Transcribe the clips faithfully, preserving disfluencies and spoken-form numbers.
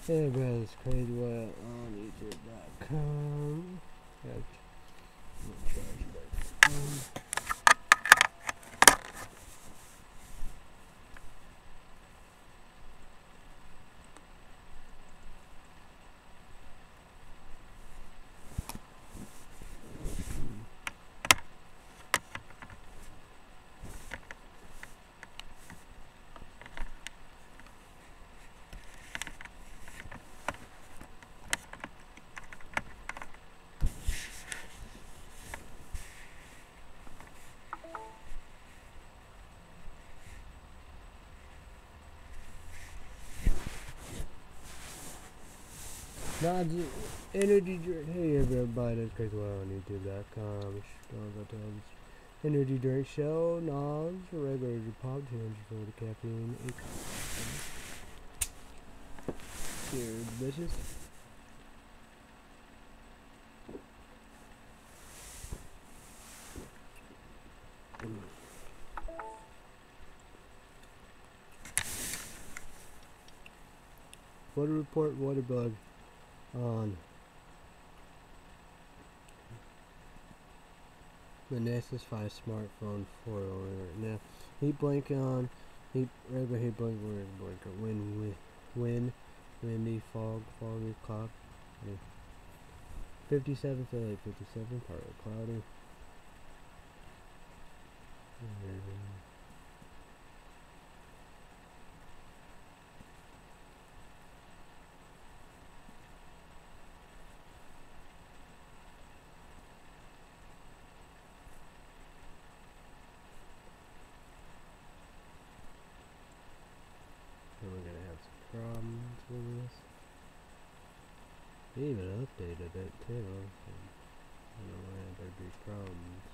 Hey, bro, it's crazy what on YouTube dot com. Yeah, I'm gonna charge my phone. God's energy drink. Hey, everybody, it's crazy what on YouTube dot com. Energy drink show, Nas, regular pop, two hundred forty caffeine, eight. Cheers, bitches. Water report, water bug on the Nexus five smartphone four right now. Heat blanket on, heat regular heat blanket, regular blanket. Wind, wind, windy, fog, foggy, cloud. fifty-seven, feel like fifty-seven, partly cloudy. Mm-hmm. And we're gonna have some problems with this. They even updated it too. So I don't know why there'd be problems.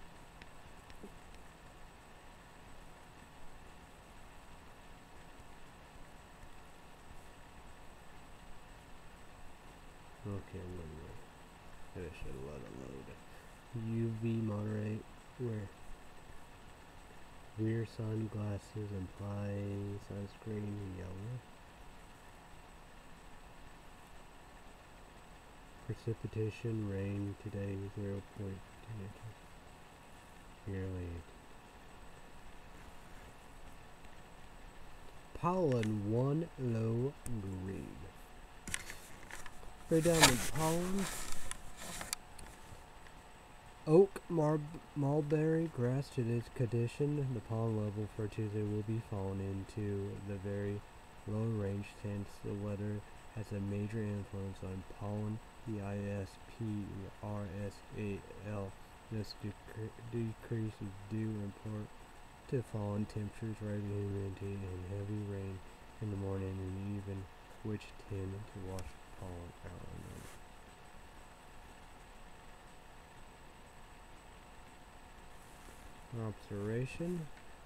Okay, I'm gonna finish it. Let it load. U V moderate. Where rear sunglasses imply sunscreen yellow. Precipitation rain today zero point two inches. Nearly. Pollen one low grade. Right down with pollen. Oak, mar mulberry, grass today's condition. The pollen level for Tuesday will be falling into the very low range since the weather has a major influence on pollen. The I S P R S A L. This decre decrease is due in part to falling temperatures, rising humidity, and heavy rain in the morning and evening, which tend to wash pollen out. Observation.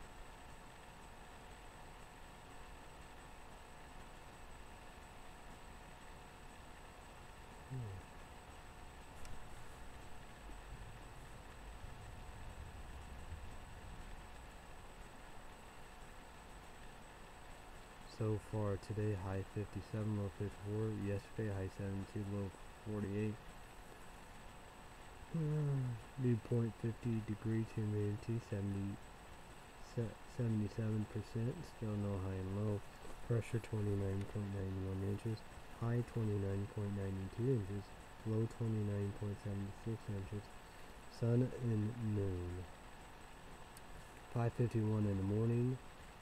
Hmm. So far today, high fifty-seven, low fifty-four. Yesterday, high seventy-two, low forty-eight. Hmm. Dew point fifty degrees, humidity seventy, seventy-seven percent. Still no high and low. Pressure twenty-nine point nine one inches. High twenty-nine point nine two inches. Low twenty-nine point seven six inches. Sun and moon. five fifty-one in the morning.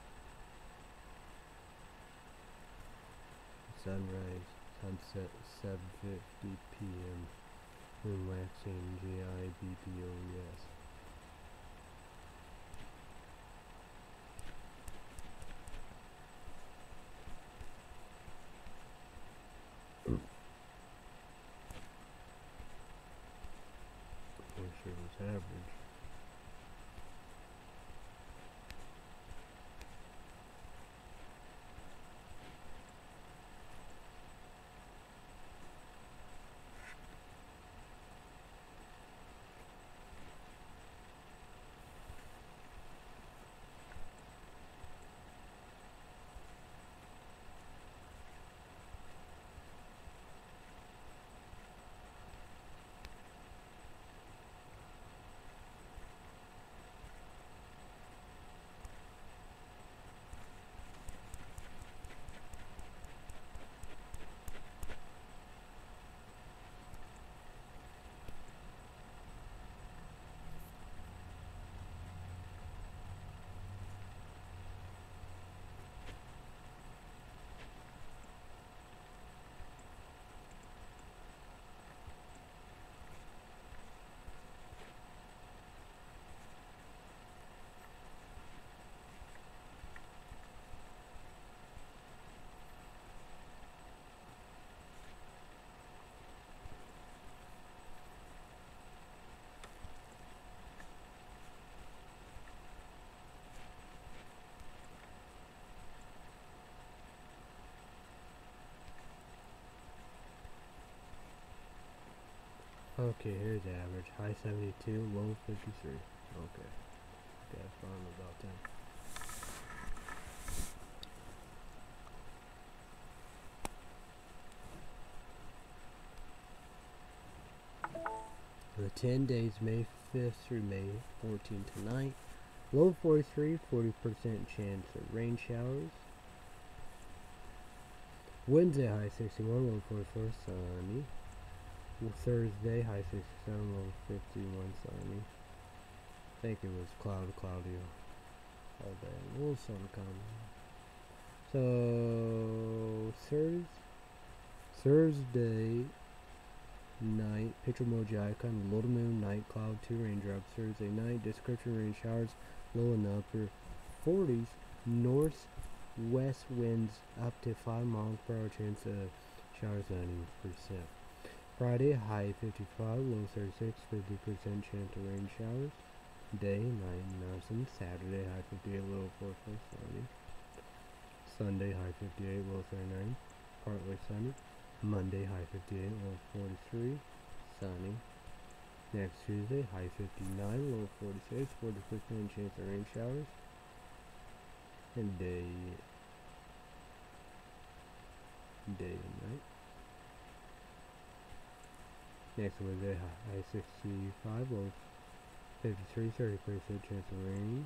Sunrise, sunset, seven fifty p m Moon waxing, G I B P O S. I'm sure it was average. Okay, here's the average. High seventy-two, low fifty-three. Okay. Okay, that's fine about ten. The ten days, May fifth through May fourteenth tonight. Low forty-three, forty percent chance of rain showers. Wednesday, high sixty-one, low forty-four, sunny. Thursday, high sixty-seven, low fifty-one, sunny. I think it was cloud, cloudy all day. A little sun coming. So, Thursday, Thursday night, picture emoji icon, little moon, night cloud, two raindrops. Thursday night, description, rain showers, low and upper forties, northwest winds up to five miles per hour, chance of showers ninety percent. Friday, high fifty-five, low thirty-six, fifty percent chance of rain showers. Day, night, nothing. Saturday, high fifty-eight, low forty-four, sunny. Sunday, high fifty-eight, low thirty-nine, partly sunny. Monday, high fifty-eight, low forty-three, sunny. Next Tuesday, high fifty-nine, low forty-six, forty percent chance of rain showers. And day, day and night. Next Wednesday, high sixty-five, low fifty-three, thirty percent chance of rain.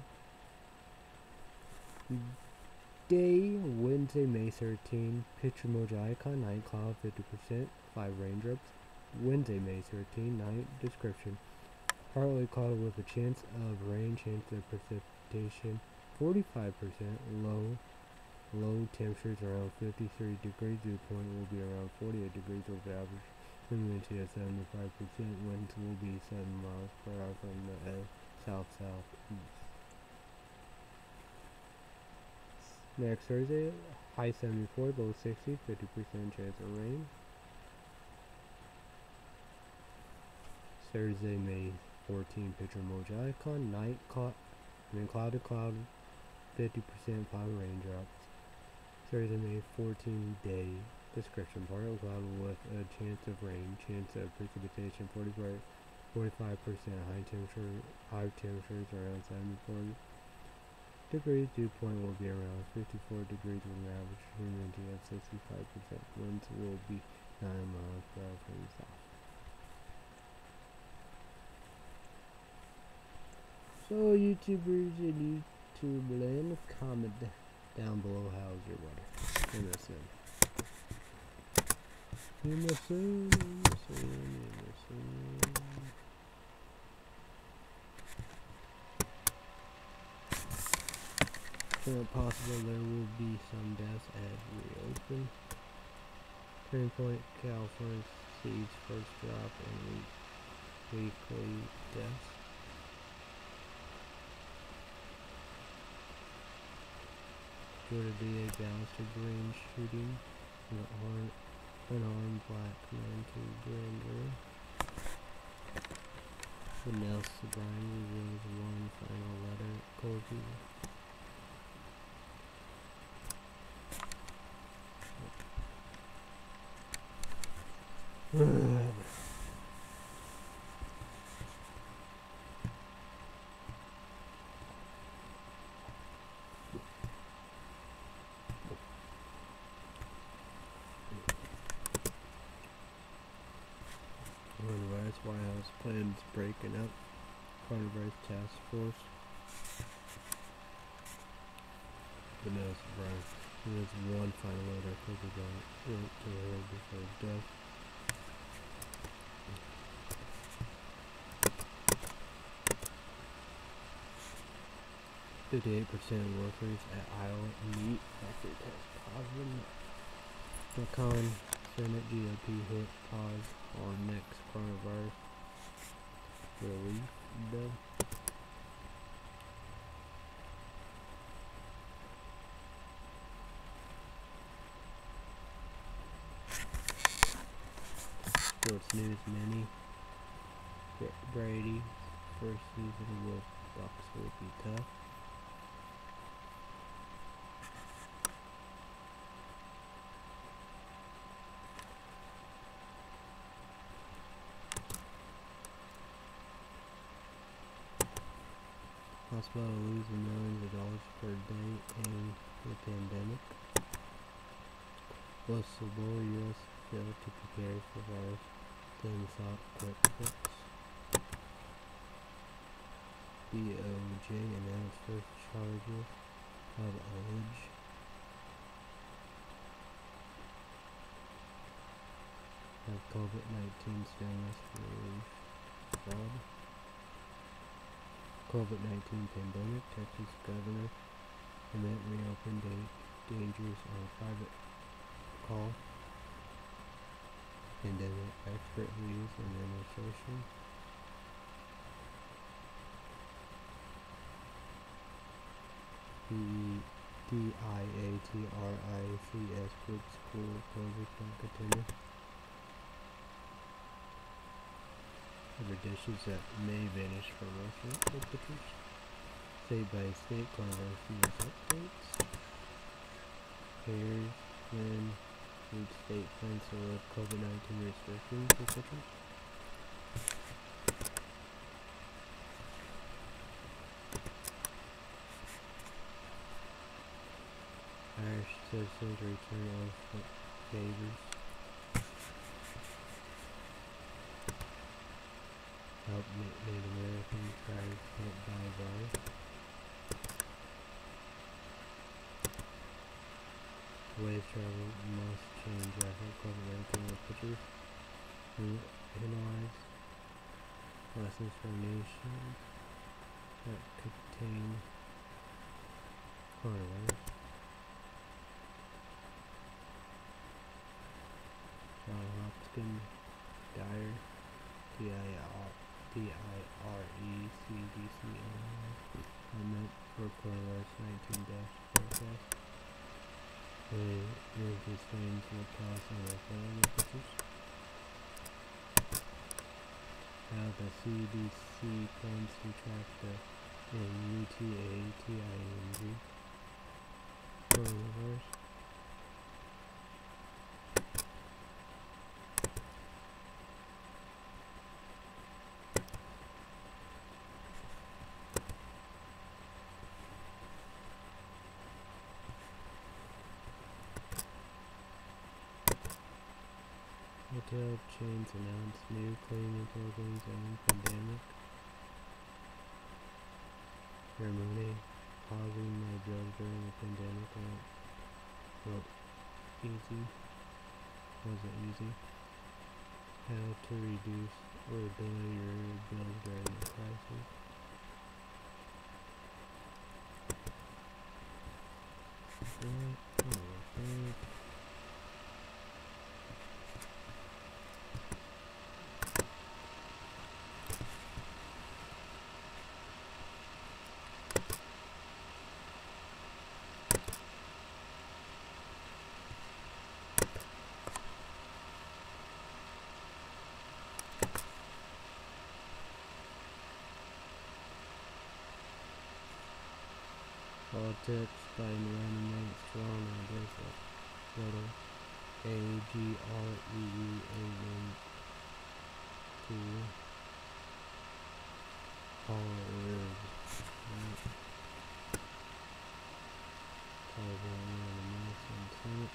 Day, Wednesday, May thirteenth, picture emoji icon, night cloud, fifty percent, five raindrops. Wednesday, May thirteenth, night description, partly cloudy with a chance of rain, chance of precipitation, forty-five percent, low, low temperatures around fifty-three degrees, dew point will be around forty-eight degrees over average, humidity at seventy-five percent, winds will be seven miles per hour from the uh, south-southeast. Next Thursday, high seventy-four, low sixty, fifty percent chance of rain. Thursday, May fourteenth, picture emoji icon, night cloud, I mean cloud to cloud, fifty percent, five raindrops. Thursday, May fourteenth, day description, partly cloudy with a chance of rain, chance of precipitation, forty-five percent, high temperature, high temperatures around seventy-four degrees, dew point will be around fifty-four degrees with an average humidity of sixty-five percent. Winds will be nine miles per hour from the south. So YouTubers and YouTube land, comment down below how's your weather. M S N. M S N, M S N, M S N. It's possible there will be some deaths as we open. Turning Point, California sees first drop in week, weekly deaths. Georgia D A Ballister Green shooting an armed, unarmed black man to grand jury. Vanessa Bryan reveals one final letter at Colby. Coronavirus White House plans breaking up. Coronavirus task force. Vanessa Bryan. There was one final letter Kobe Bryant wrote to her before his death. Fifty-eight percent of workers at Iowa meat after test positive. Macon Senate G O P hit pause on next coronavirus relief bill. Sports news: Manny Brady first season with Bucks will be tough. hospital losing millions of dollars per day in the pandemic. Whistleblower U S failed to prepare for virus, then sought quick fix. D O J announced first charges of alleged of COVID nineteen stimulus relief fraud. COVID nineteen pandemic, Texas Governor Emmett reopened da- dangers on private call. Pandemic expert leaves in administration. D I A T R I C S group school closures can continue. Other dishes that may vanish from restaurant temperatures. State by state coronavirus news updates. Pairs when each state plans to lift COVID nineteen restrictions, et cetera. Irish citizens return of favors. Help Native American tribes hit by virus. Ways travel must change after COVID nineteen restrictions. Analyze lessons from nations that contain coronavirus. John Hopkins, Dyer, D I R D I R E C D C limit for coronavirus nineteen dash forecast. The energy strains will cause on our family pictures. How the C D C plans to track the U T A T I N G coronavirus. Hotel chains announce new cleaning programs and pandemic. Ceremony pausing my bills during the pandemic. Well, easy. Wasn't easy. How to reduce or delay your bills during the crisis. Right. Oh, right. Politics by Random Night Strong and Bracelet. Little A G R E E A N T All California and the Madison Senate.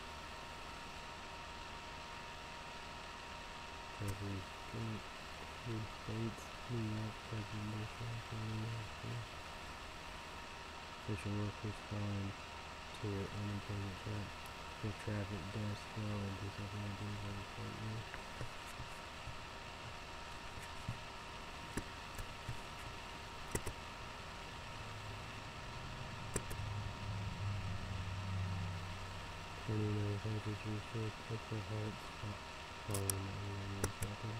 Every state, every states, New York presidential. Social workers calling to your unemployment check. If traffic does slow and do something to do with the partner. twenty-nine countries received Purple Heart spot following the Iranian shutdown.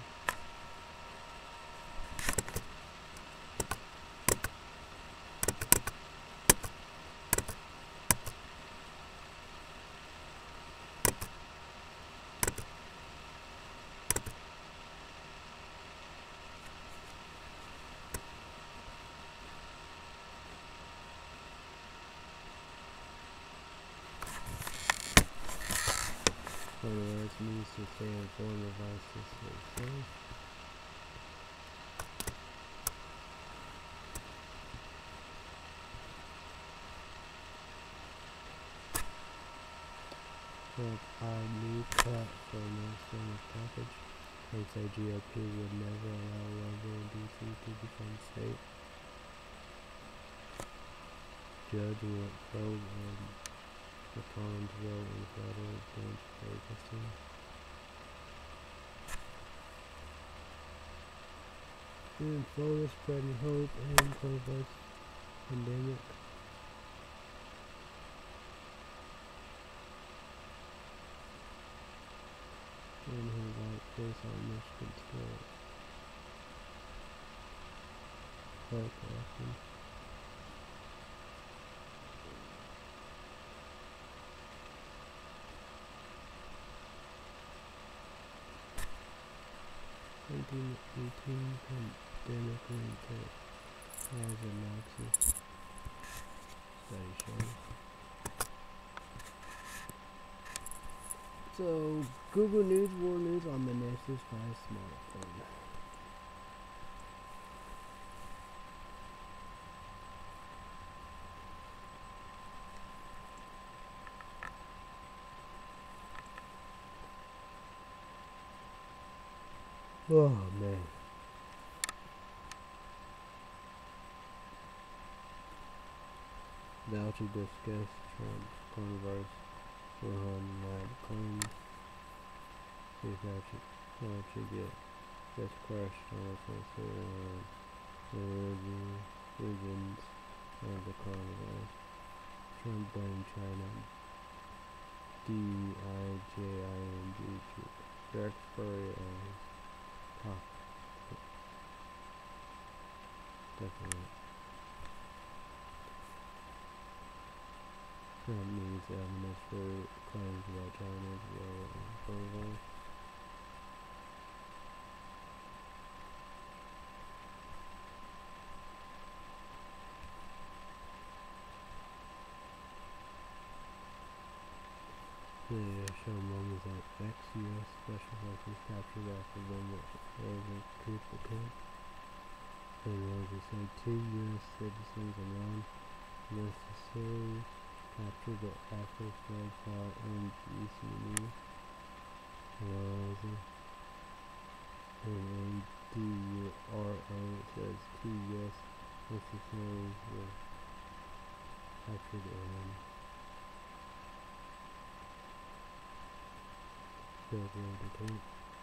Coronavirus needs to stay informed of viruses safe. Trump eyed new cut for no stimulus package. Trump say G O P would never allow local D C to become state. Judge will probe on McConnell's role in federal bench vacancy. In Florida, spreading hope and coronavirus pandemic. And her white face on Michigan State. Clark Austin. nineteen eighteen pandemic linked rise of Marxist study shows. So, Google News, World News on the Nexus five smartphone. Oh man. Now to discuss Trump's coronavirus Wuhan lab claims. See if that should, that should get just crushed on the consider the origins of the coronavirus. Trump blamed China. D I J I N G direct furry of top. Definitely. Trump needs evidence for claims about China's role in coronavirus. They show moments of ex-U S special forces captured after them was a coup attempt. And Rosa said two U S citizens alone necessary captured the after Fed fought in G C E. Rosa and A D U R O says two U S necessaries were captured in Federal detained.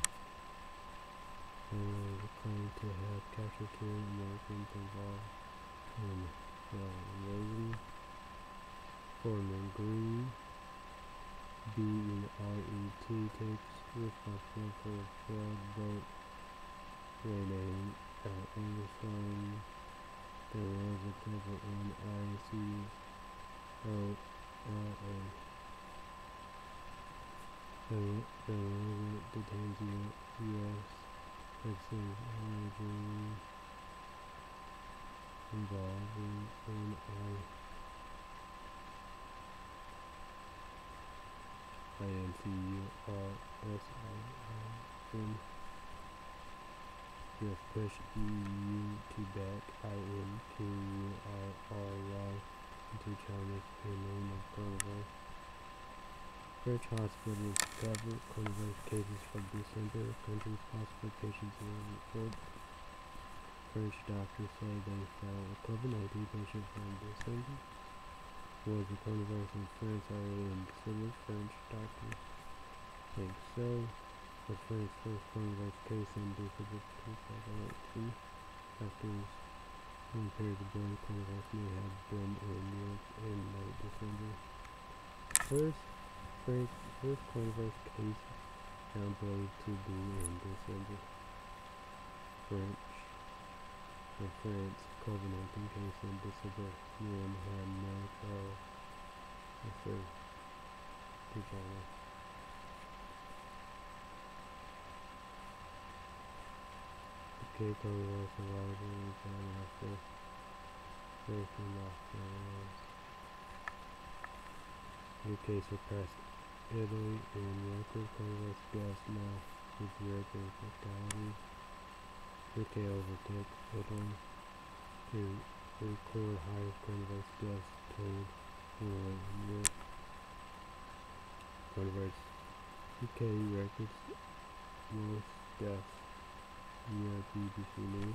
And there was a claim to have captured two Americans involved in the invasion. Foreman Green, B and R E T takes responsibility for a failed boat raiding at Anderson. There was a couple in I C O L A. The relevant detains U S citizens origin involving in I N C U R S I N. You have pushed E U to back I N Q U R R Y into China's handling of coronavirus. French hospitals cover coronavirus cases from December. Country's hospitalizations were reported. French doctors say they found a COVID nineteen patient from December was the coronavirus in France already in December. French doctors think so. The French first coronavirus case in December two thousand eighteen. Doctors compared the blood coronavirus may have been in Europe in late December. First French first coronavirus case found believed to be in December. French the France COVID nineteen case in December one had no travel referred to China. The case coronavirus arrived in China after breaking lockdowns. U K surpassed Italy in record coronavirus deaths now with record fatalities. U K overtook Italy to record highest coronavirus deaths told in Europe. Coronavirus. U K records most deaths via B B C News.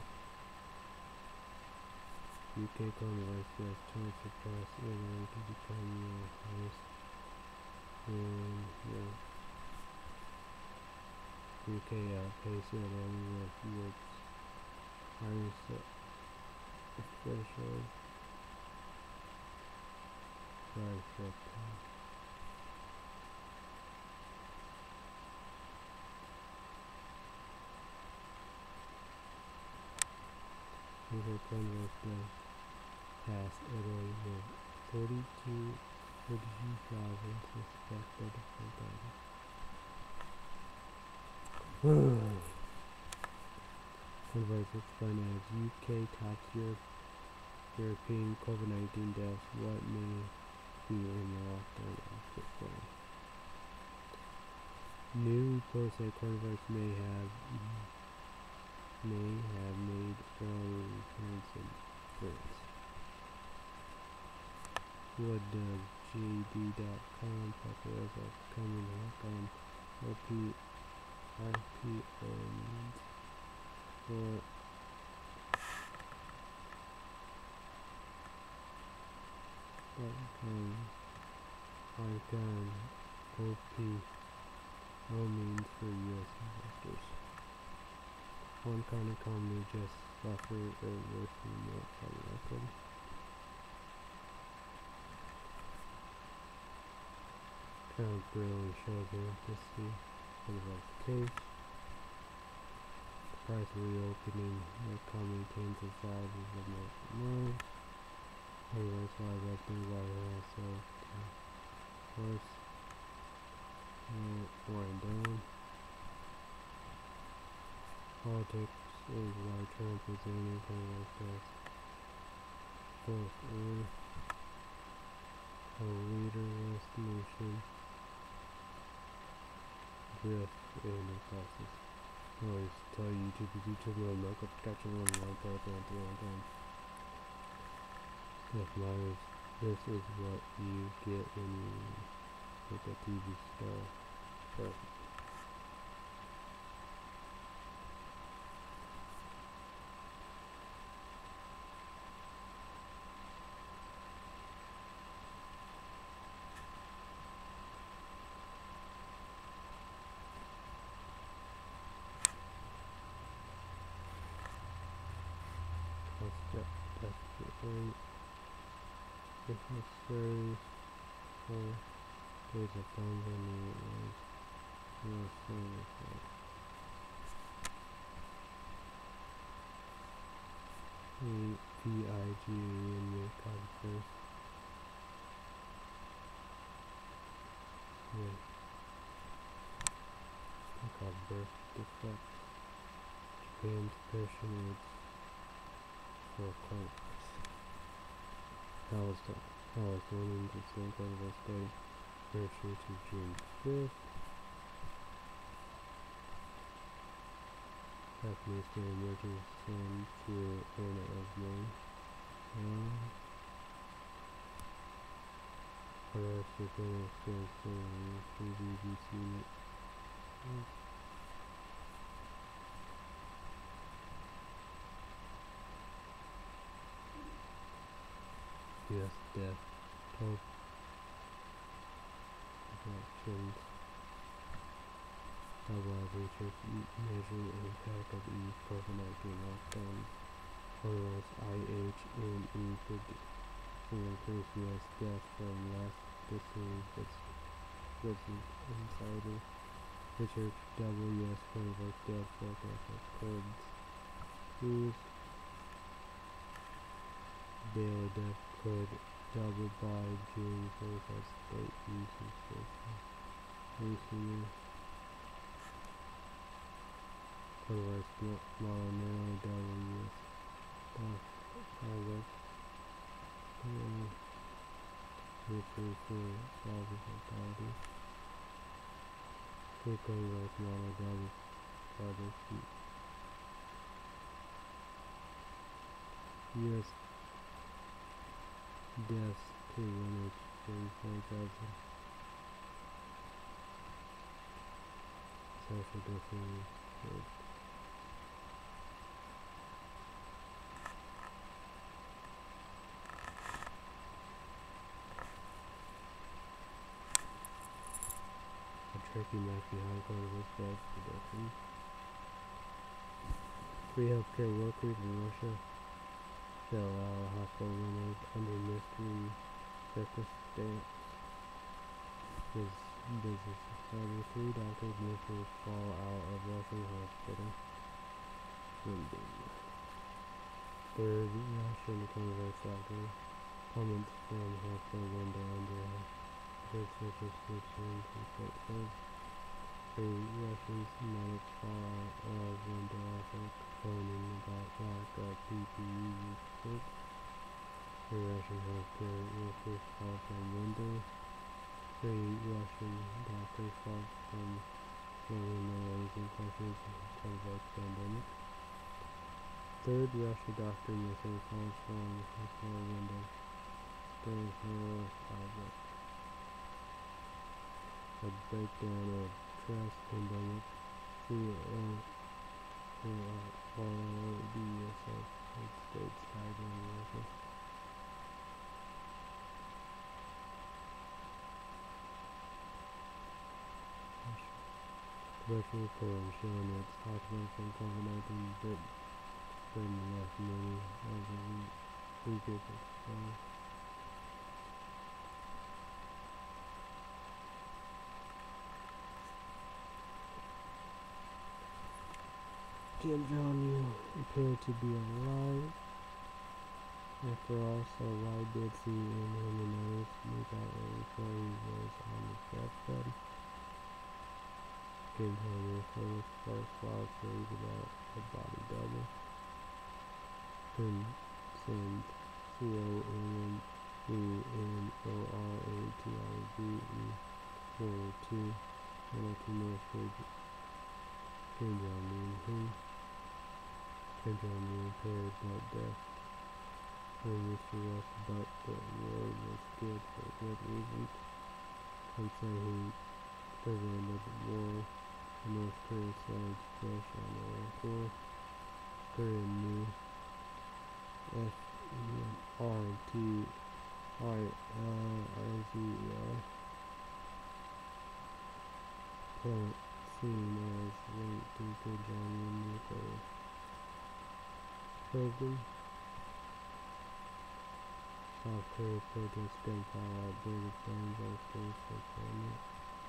U K coronavirus deaths toll surpassed Italy to become the highest in the U K outpaced Italy with its highest threshold. Sorry for that. U K coronavirus deaths passed Italy with thirty-two thousand suspected fatalities. Coronavirus explained as U K tops Europe, European COVID nineteen deaths. What may be in the lockdown outbreak plan? New reports that coronavirus may have may have made early returns in France. What does J D dot com prepare as coming back on R P R P O means for .com icon O P O means for U S investors. One kind of company just suffered a worsening outside record. Trump really shows empathy for the case. Price reopening the coming tens of thousands of months. Otherwise, why revenue White House so course wind down. Politics is why Trump is aiming for this fourth order. A leaderless nation drift in the process. I always tell YouTube if you took my local protection on one part at the one time. Seth Meyers, this is what you get when you pick a T V star. But desperately, if necessary, for days of funds on the was more serious. The V I G in the conference. Yeah. Called birth defects. Japan's passion for cloaks. How was that? How was the women's Stanford Day anniversary to June fifth? Japanese Day emerging sand through Anna of May. Um, what else is going to stand for B B C? Yes, death, toll elections, double research measuring the impact of E COVID nineteen lockdown, otherwise I H N E predicting increased U S death from last December was insider research double U S coronavirus death forecast of codes. News daily death could double by June first as state uses recently. Coronavirus model narrowly double U S death target. Referred for solving mortality. Full coronavirus model double target. U S deaths to one hundred thirty-four thousand. social distancing. A tricky might be high cardiovascular death reduction. Three healthcare workers in Russia fell out of hospital windows under mystery circumstance. His business started. Three doctors mysteriously fall out of Russian hospital window. Third Russian coronavirus doctor comments from hospital window under his circumstances infected. Three Russians medics fall out of window after complaining about lack of P P E support. Three Russian healthcare workers fall from window. Three Russian doctors fall from window raising questions of the pandemic. Third Russian doctor missing falls from hospital window. Third heroes outbreak. A breakdown of trust pandemic. Three all the U S States tied in Russia. Commercial report showing its hospitals from COVID nineteen Britain Britain left many of the weakest exposed. Kim Jong-un appeared to be alive. After all, so why did see in him and others leak out before he was on his deathbed? Kim Jong-un first first wild series about a body double. Then sends C O N E N O R A T I V E forward to Hamilton North Page. Kim Jong-un who Kim Jong-un appeared not death. When Mister Russ but the war was good for good reasons. Some say he prevented the war. The North Korea sides push on the Iran core. Korean new F R T I L I Z E R plant seen as linked to Kim Jong-un nuclear program. South Korea protests gunfire outbreak of bombs on space for climate.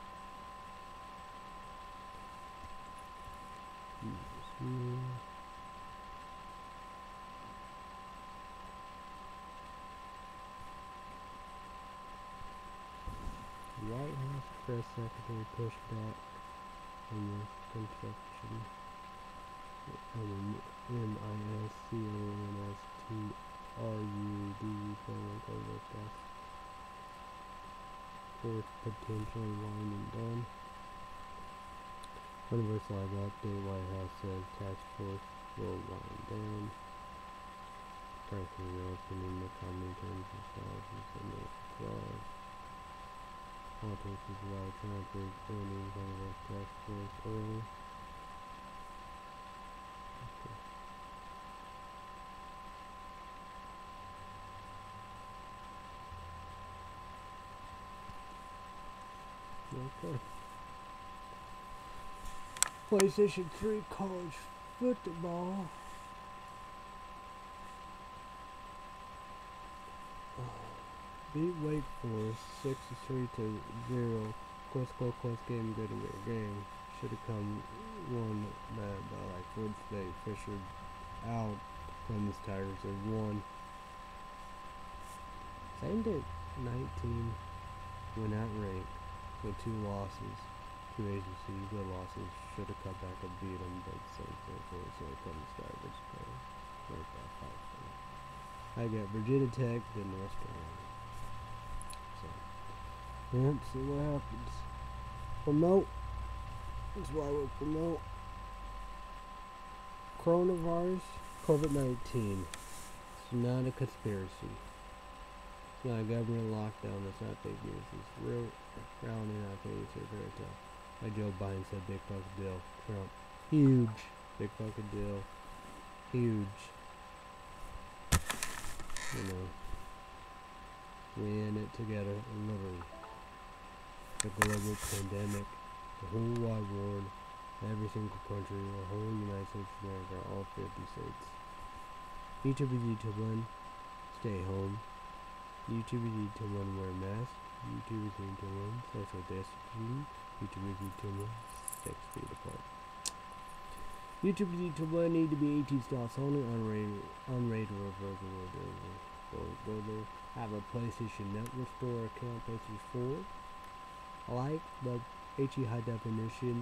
White House press secretary pushed back on the construction of M I S C O N S T R U D framework over gas force potentially winding down. Universal Live update, White House says task force will wind down. Pressing reopening the common terms of policies and the clause. Politics is why Trump is ending Congress task force early. Okay. Okay. PlayStation three college football. Beat Wake Forest sixty-three to zero. Close, close, close game, good and great game. Should have come one that uh, like Florida State Fisher out. Clemens Tigers have won. Same day, nineteen went out ranked with two losses. Two A C C good losses. Should have come back and beat them, but same thing for so Clemens Tigers playing like that five. I got Virginia Tech, then North Carolina. So, yeah, see what happens. Promote. That's why we promote. Coronavirus, COVID nineteen. It's not a conspiracy. It's not a government lockdown. It's not fake news. It's real. Rounding out things are very tough. Like Joe Biden said, big fucking deal. Trump, huge. Big fucking deal. Huge. You know. We in it together, literally. The global pandemic, the whole wide world, every single country, the whole United States of America, all fifty states. YouTube is YouTube one, stay home. YouTube is YouTube one, wear a mask. YouTube is YouTube one, social distancing. YouTube is YouTube one, six feet apart. YouTube is YouTube one, need to be eighteen slots only, unrated, unrated, reverse, go, go there. Have a PlayStation Network store account, PlayStation four. Like the H E high definition,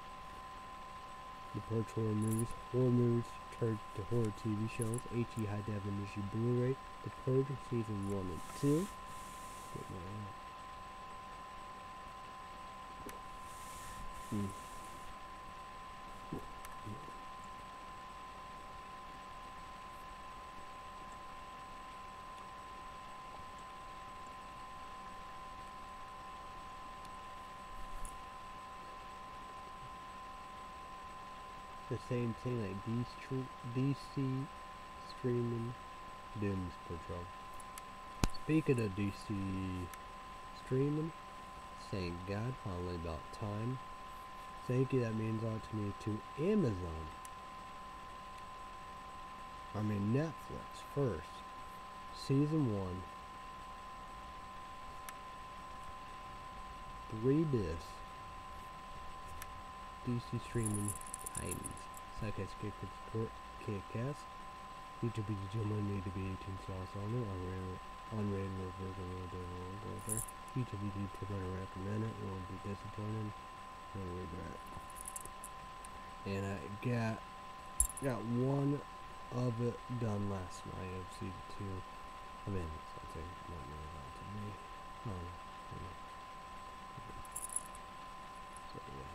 the Purge horror movies, horror movies turned to horror T V shows, H E high definition Blu-ray, The Purge season one and two. Hmm. The same thing like D C streaming Doom Patrol. Speaking of D C streaming, thank God, finally about time. Thank you, that means a lot to me, to Amazon. I mean Netflix first. Season one. Three discs. D C streaming Titans. Psychic Support Kick-Ass. YouTube is gentlemen need to be eighteen slots on it. Unrated, unrated, reverse, reverse, YouTube is YouTube to recommend it. Won't be disappointed. No regret. And I got got one of it done last night of season two. I mean, it's something not really about to me. Um, yeah. So yeah.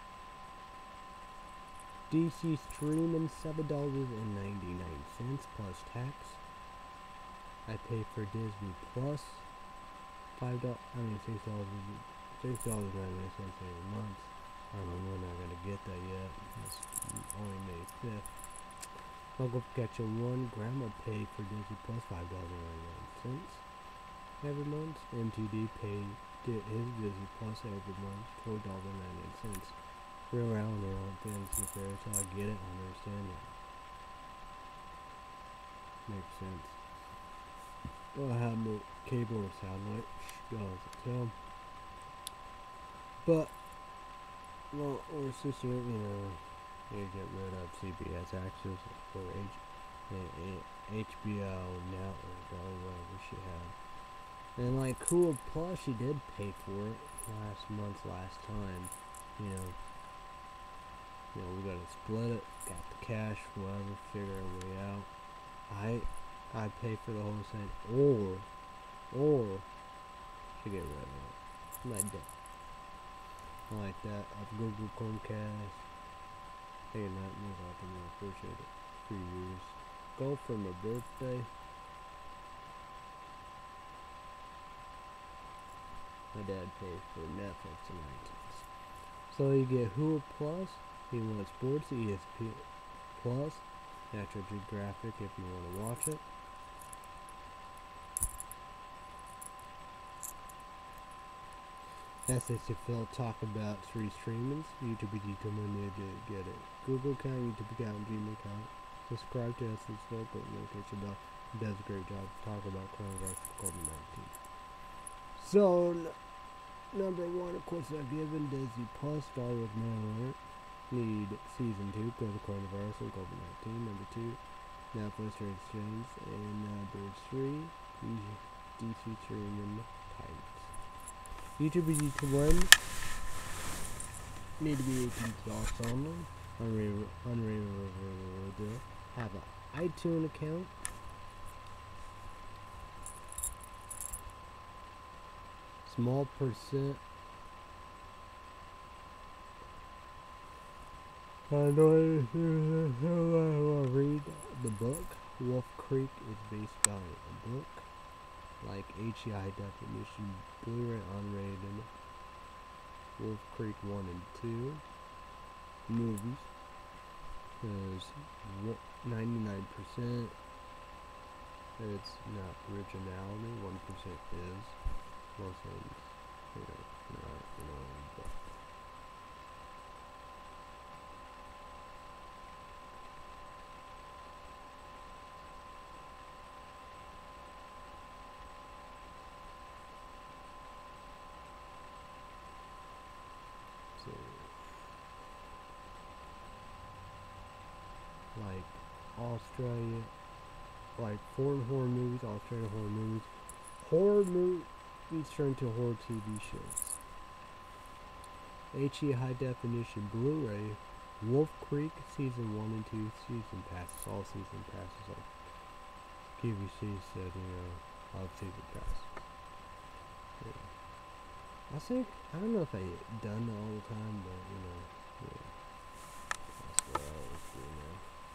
D C streaming seven dollars and ninety-nine cents plus tax. I pay for Disney Plus five dollars. I mean six dollars, six dollars ninety-nine cents every month. I don't know when I'm gonna get that yet. It's only May fifth. Uncle Pikachu one. Grandma paid for Disney Plus five dollars and ninety-nine cents every month. M T D paid did his Disney Plus every month four dollars and ninety-nine cents. Real around there on Fantasy Fair, so I get it, I understand it. Makes sense. Well, I have no cable or satellite, goes to tell. But, well, our sister, you know, they get rid of C B S access for H H B O Network or whatever she had. And like Cool Plus, she did pay for it last month, last time, you know. You know, we gotta split it, got the cash, whatever, figure our way out. I I pay for the whole thing, or, or, to get rid of it. Like that. I like that. Of Google Chromecast. Hey, that means I can really appreciate it. Three years. Go for my birthday. My dad paid for Netflix tonight. So you get Hulu Plus. You want sports, E S P N Plus, Natural Geographic if you want to watch it. S S F L talk about three streamings. YouTube is YouTube need to get it. Google account, YouTube account, Gmail account. Subscribe to S S F L, put notification bell. It does a great job to talk about coronavirus COVID nineteen. So, number one, of course, I've given Disney Plus, Star Wars Mandalorian. Need season two because of coronavirus and COVID nineteen. Number two, Netflix Exchange. And number three, D C streaming Titans. YouTube is YouTube one. Need to be eighteen dollars only. Unrated, unrated, have an iTunes account. Small percent. I don't want to read the book. Wolf Creek is based on a book, like H E I definition, Blu-ray unrated. Wolf Creek one and two movies, because ninety-nine percent it's not originality, one percent is. Most of them, you know, not, you know, but so, like Australia, like foreign horror movies, Australian horror movies, horror movies turn to horror T V shows. H D High Definition Blu-ray, Wolf Creek Season one and two Season Passes, all Season Passes, like Q V C said, you know, all Season Pass. Yeah. I think, I don't know if I done it all the time, but, you know, yeah. That's what I always do now.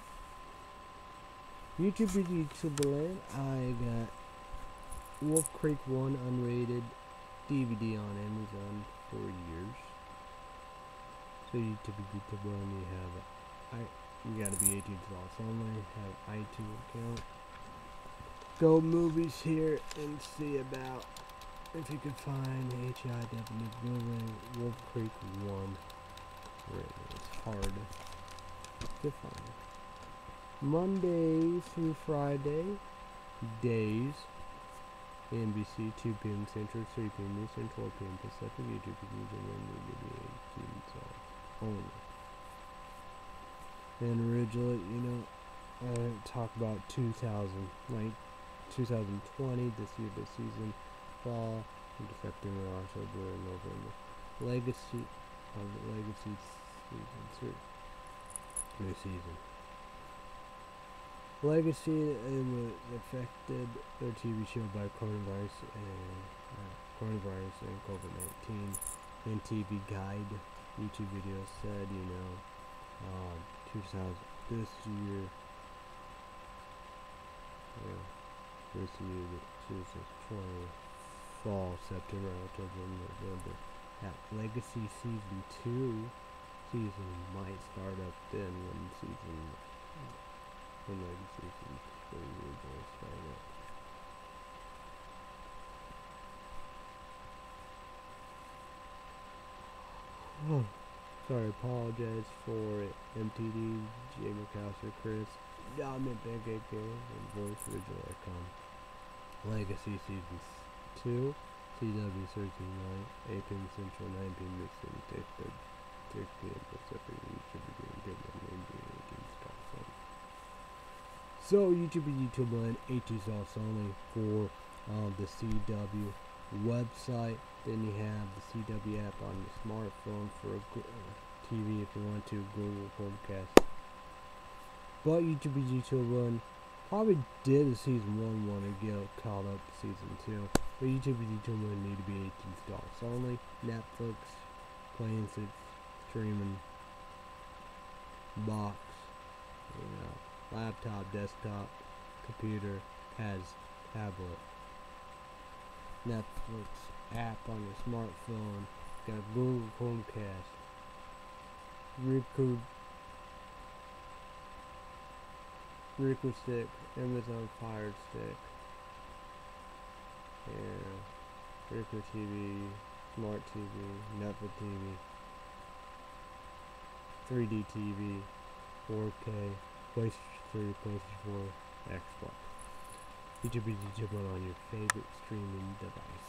YouTube and YouTube Land, I got Wolf Creek one unrated D V D on Amazon for years. So YouTube and YouTube Land, you have, I, you gotta be eighteen plus only, have iTunes account. Go movies here and see about, if you can find H I Definition Blu-ray, Wolf Creek one. It's hard to find. Monday through Friday, days, N B C, two P M Central, three P M Eastern, twelve P M Pacific, YouTube using eighteen songs only. And originally, you know, I talk about two thousand, like two thousand twenty, this year, this season, fall, into September, October, and November. Legacy, of the Legacy season three, new season. Legacy, it was affected their T V show by coronavirus and uh, coronavirus and COVID nineteen. And T V Guide YouTube video said, you know, um, two thousand this year, yeah, this year, two thousand twenty, fall, September, October, November. At Legacy season two, season might start up then when season. When Legacy season three will go start up. Oh, sorry, apologize for it. M T D, J McAllister, Chris, Dominant Big A K, and Voice Original dot com. Legacy season two, C W thirteen night, eight P M Central, nine P M Eastern, six P M Pacific, YouTube being good and eighteen stars only. So YouTube and YouTube Land, eighteen stars only for um, the C W website. Then you have the C W app on your smartphone for a uh, T V if you want to, Google Chromecast. But YouTube and YouTube Land probably did a season one want to get caught up to season two. But YouTube and YouTube Land need to be eighteen stars only. Netflix, planes, streaming, box, you know, laptop, desktop, computer, has tablet, Netflix app on your smartphone, got Google Chromecast, Roku, Roku Stick, Amazon Fire Stick, yeah, Roku T V, Smart T V, Netflix T V, three D T V, four K, PlayStation three, PlayStation four, Xbox. YouTube and YouTube on your favorite streaming device.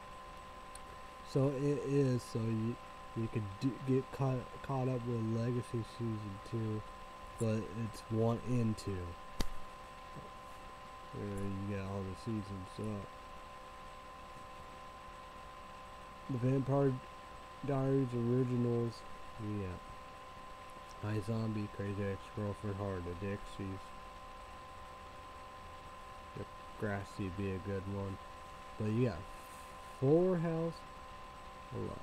So it is so you you could do, get caught caught up with Legacy season two, but it's one and two. Uh, you got all the seasons up. The Vampire Diaries originals, yeah. iZombie, Crazy Ex-Girlfriend, Heart of Dixies. The Grassy be a good one. But yeah, Fuller House, I love.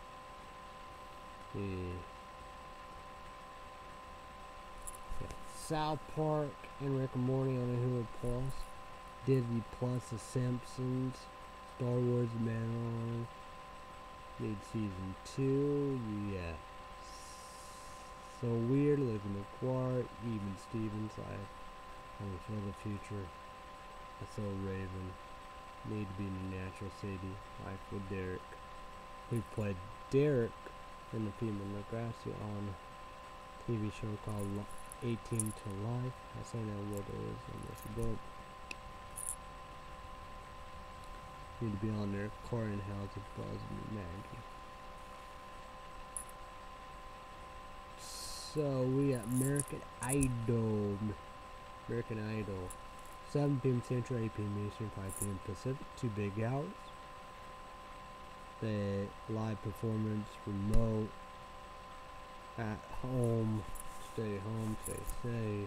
Yeah. Yeah. South Park and Rick and Morty on Hulu Plus. Disney Plus, The Simpsons, Star Wars, The Mandalorian. Need season two. Yeah. So weird. Lizzie McGuire, even Stevens. I only feel the future. I saw Raven. Need to be in the natural city. Life with Derek. We played Derek in the female Degrassi on a T V show called eighteen to Life. I say now what it is on this book. Need to be on there. Corey and House of Buzz and Maggie. So we got American Idol. American Idol. seven p m Central, eight p m Eastern, five p m Pacific. Two big hours. The live performance, remote, at home, stay home, stay safe.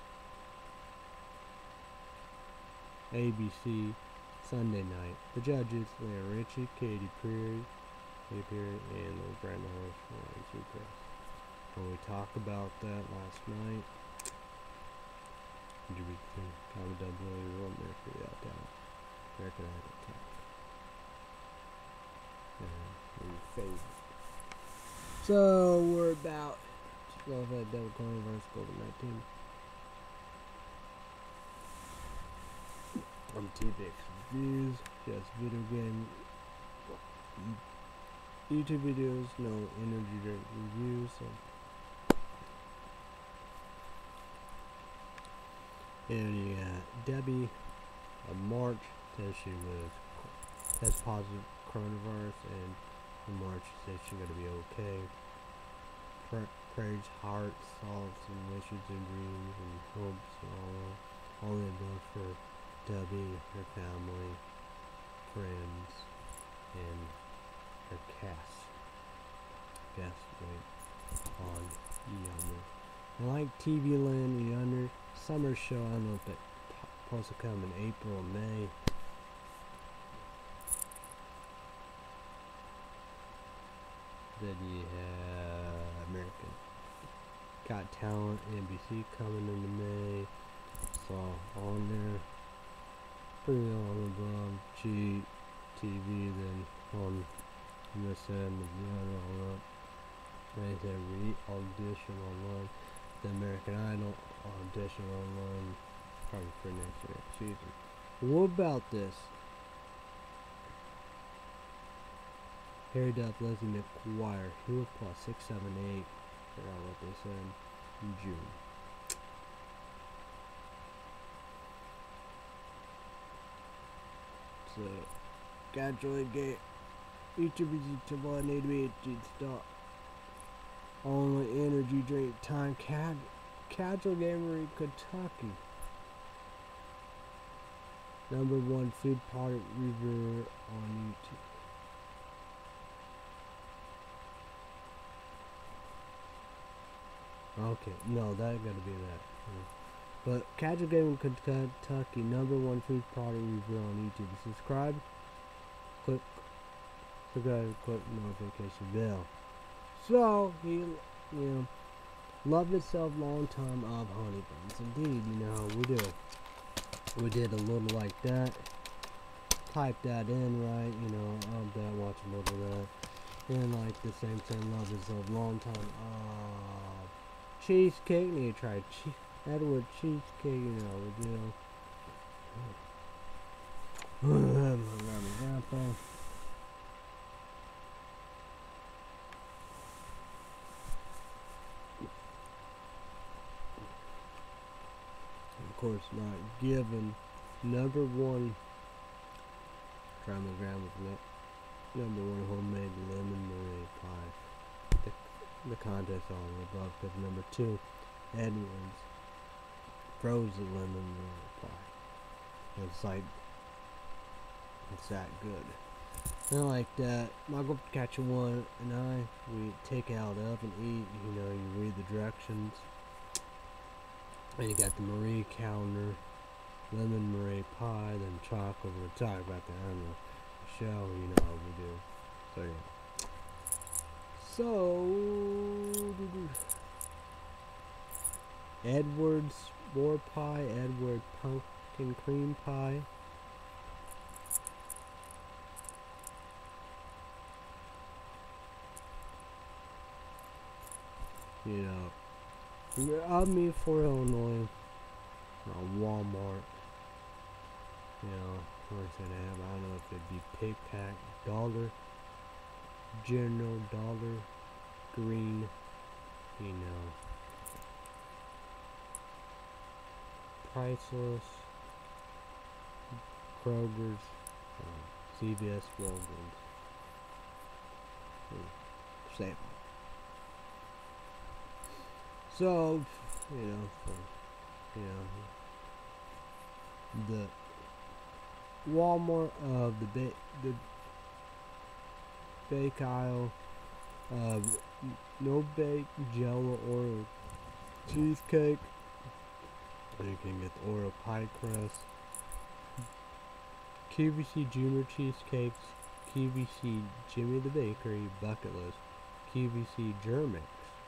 A B C, Sunday night. The judges, Leah Ritchie, Katy Perry, Katy Perry, and those Brandon Horse, Ryan Seacrest. When we talked about that last night, did you read the thing? Comment down below your own Mercury out down. American Idol talk. And your favorite. So we're about to go ahead, Devil Coronavirus COVID nineteen. I'm T V X reviews, just video game YouTube videos, no energy drink reviews. So. And you got Debbie of March says she was test positive coronavirus, and in March she says she's gonna be okay. Pra prayers, hearts, thoughts, and wishes and dreams and hopes and all all the above for Debbie, her family, friends, and her cast. Guest wait on Yonder. I like T V Land Yonder. Summer show, I don't know if it's supposed to come in April or May. Then you have American Got Talent, N B C coming into May. Saw on there. Pretty on above. G T V, then on U S M and the other all up. They said re-audition online. The American Idol audition online, probably for next next season. What about this? Harry Duff, Leslie McGuire, Hulu Plus six seven eight. Forgot what they said in June. So, casually get YouTube YouTube need to be stop. Only energy drink time. Cad Casual Gamer in Kentucky. Number one food product reviewer on YouTube. Okay, no, that gotta be that. Yeah. But Casual Gamer in Kentucky, number one food product reviewer on YouTube. Subscribe. Click. Subscribe. Click notification bell. So, he, you know, loved himself long time of honey buns. Indeed, you know how we do. We did a little like that. Type that in, right? You know, of that, watch a little of that. And like the same thing, love himself long time of cheesecake. Need to try che Edward cheesecake, you know, we do. My grandpa. Of course not given. Number one, try my grandma's neck. Number one homemade lemon meringue pie. The, the contest all above. Because number two, Edward's frozen lemon meringue pie. It's like, it's that good. And like that, Michael Catcher one and I, we take it out of and eat. You know, you read the directions. And you got the Marie calendar, lemon Marie pie, then chocolate. We'll talk about that on the show, you know how we do. So yeah. So Edward's Spore Pie, Edward Pumpkin Cream Pie. You know, I mean for Illinois, uh, Walmart. You know, where's it at? I don't know if it'd be Pick Pack, Dollar General, Dollar Green. You know, Priceless, Kroger's, um, C V S, Walgreens, Sam. So, you know, for, you know, the Walmart of uh, the ba the bake aisle, uh, no bake Jello Oreo cheesecake. You can get the Oreo pie crust, Q V C Junior cheesecakes, Q V C Jimmy the Bakery bucket list, Q V C Germix.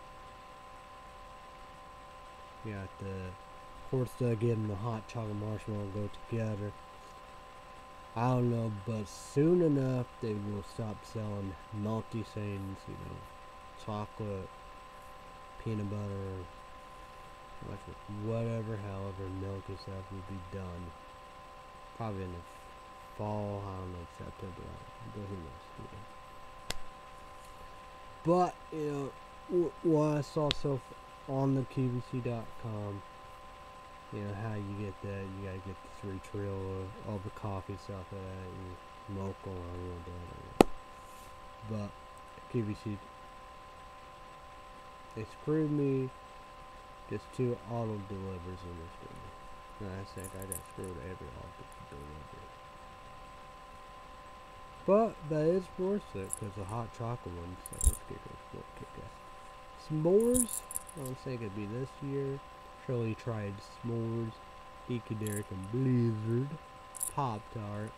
You got the Horse Nugget and the hot chocolate marshmallow go together. I don't know, but soon enough they will stop selling multi things, you know, chocolate, peanut butter, whatever, however, milk and stuff will be done. Probably in the fall, I don't know, September, but who knows, you know. But, you know, what I saw so on the Q V C dot com, you know, how you get that, you gotta get the three trio of all the coffee stuff like that, and mocha, I don't know that. But, Q V C, they screwed me, just two auto delivers in this thing. And I think I got screwed every auto delivery. But, that is worth it, because the hot chocolate one, so let's get those kick ass. S'mores, I don't think it'd be this year. Surely tried s'mores, Geeky Derrick and Blizzard, Pop Tart,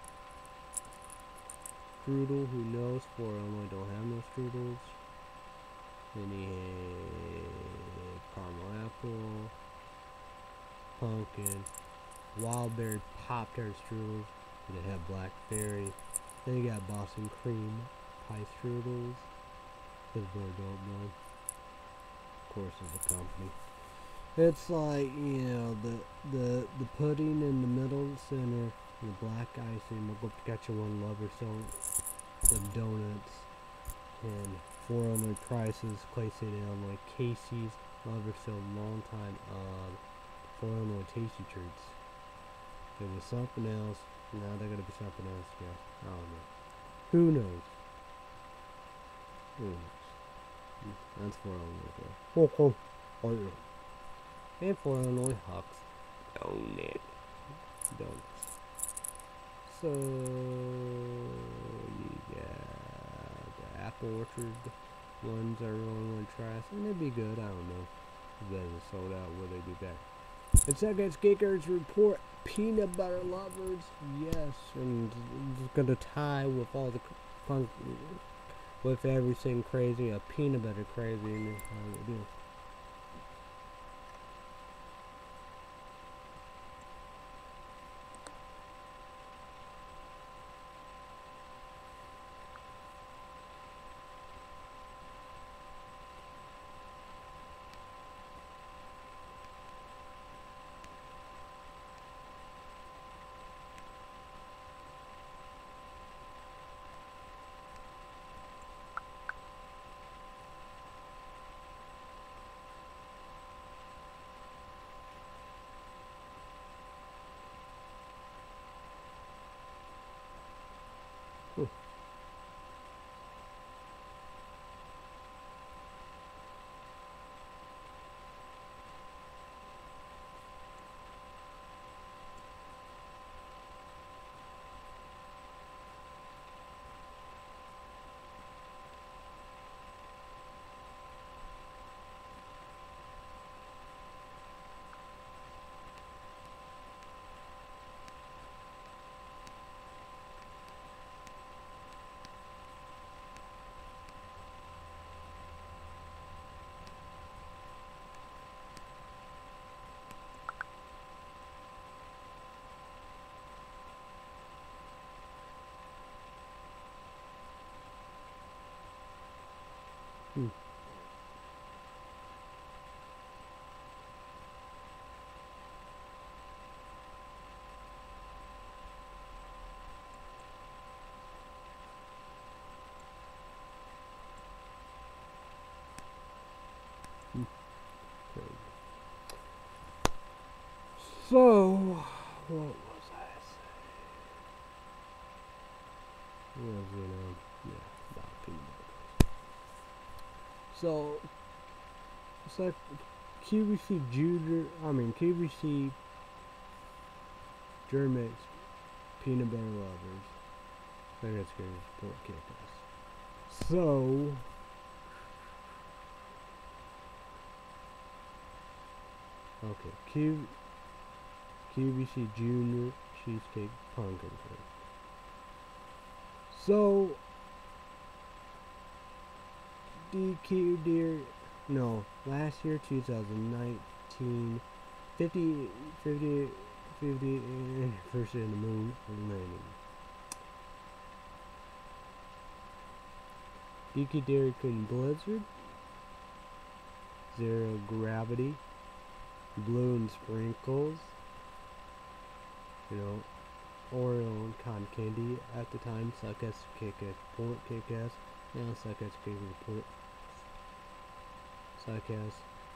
Strudel, who knows, for Illinois don't have no strudels. Then he had caramel apple, pumpkin, wild berry Pop Tart strudels. They have blackberry. Then you got Boston cream pie strudels. Because they don't know. Of course, it's a company. It's like, you know, the the the pudding in the middle center, the black icing. We'll go get you one lover, so some donuts and four Illinois prices. Clay City, Illinois, Casey's, lover, so long time. Uh, four Illinois tasty treats. There was something else. Now they're gonna be something else. Yeah, I don't know. Who knows? Who knows? That's four Illinois. Oh, oh, oh yeah. And for Illinois Hawks donut donuts. So you got the Apple Orchard ones are really want to try. And they'd be good. I don't know. If they sold out, will they be back? And second, Geekers report peanut butter lovers. Yes, and it's gonna tie with all the fun, with everything crazy. A peanut butter crazy. And how they do. Hmm. Hmm. Crazy. So, what was I saying? Was, you know, yeah, about peanut butter. So, it's like Q V C Junior, I mean, Q V C Germix peanut butter lovers. I think that's going to support kick-ass. So, okay, Q, QVC Junior Cheesecake Pumpkin Cake. So, D Q Deer, no, last year, two thousand nineteen, fifty, fifty, fifty anniversary of the moon landing. D Q Dairy Queen Blizzard, Zero Gravity, Blue and Sprinkles, you know, Oreo and Cotton Candy at the time, Suck Ass, Kick Ass, Port, Kick Ass, now Suck Ass, Kick Ass, Port, Suck Ass.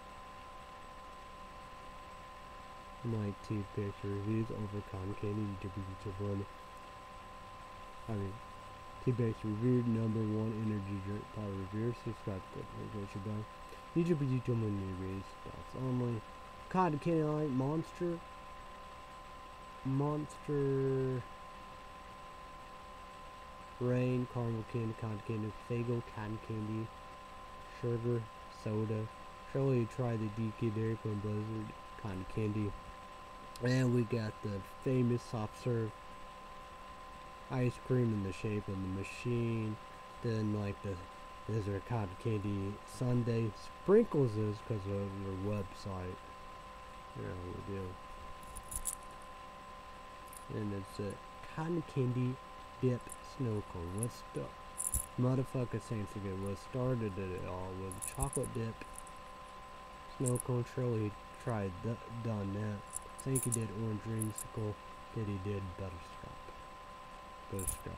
My teeth picture reviews over Cotton Candy, YouTube, YouTube one. I mean, T-Bakes reviewed number one energy drink power reviewer. Subscribe to what you buy. YouTube YouTube when new release spots only. Cotton Candy Light Monster. Monster Rain, Caramel Candy, Cotton Candy, Fago, Cotton Candy, Sugar, Soda. Surely you try the D Q Dairy Queen Blizzard, Cotton Candy. And we got the famous soft serve ice cream in the shape of the machine. Then like the these are Cotton Candy Sundae. Sprinkles is because of their website. Yeah, we do. And it's a Cotton Candy Dip Snow Cone. What's the motherfucker saying again? What started it all was chocolate dip snow cone. Surely he tried th done that. Think he did orange dreamsicle. Did he did butterscotch? Butterscotch.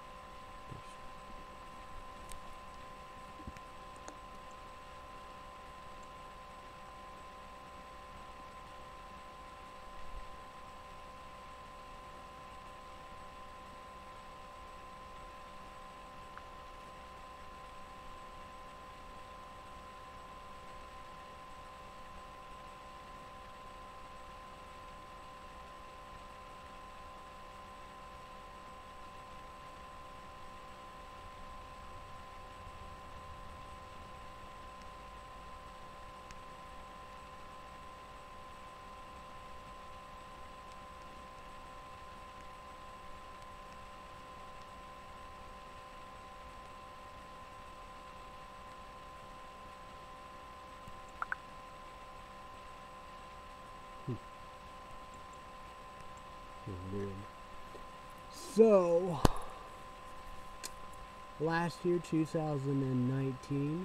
Weird. So, last year, two thousand nineteen,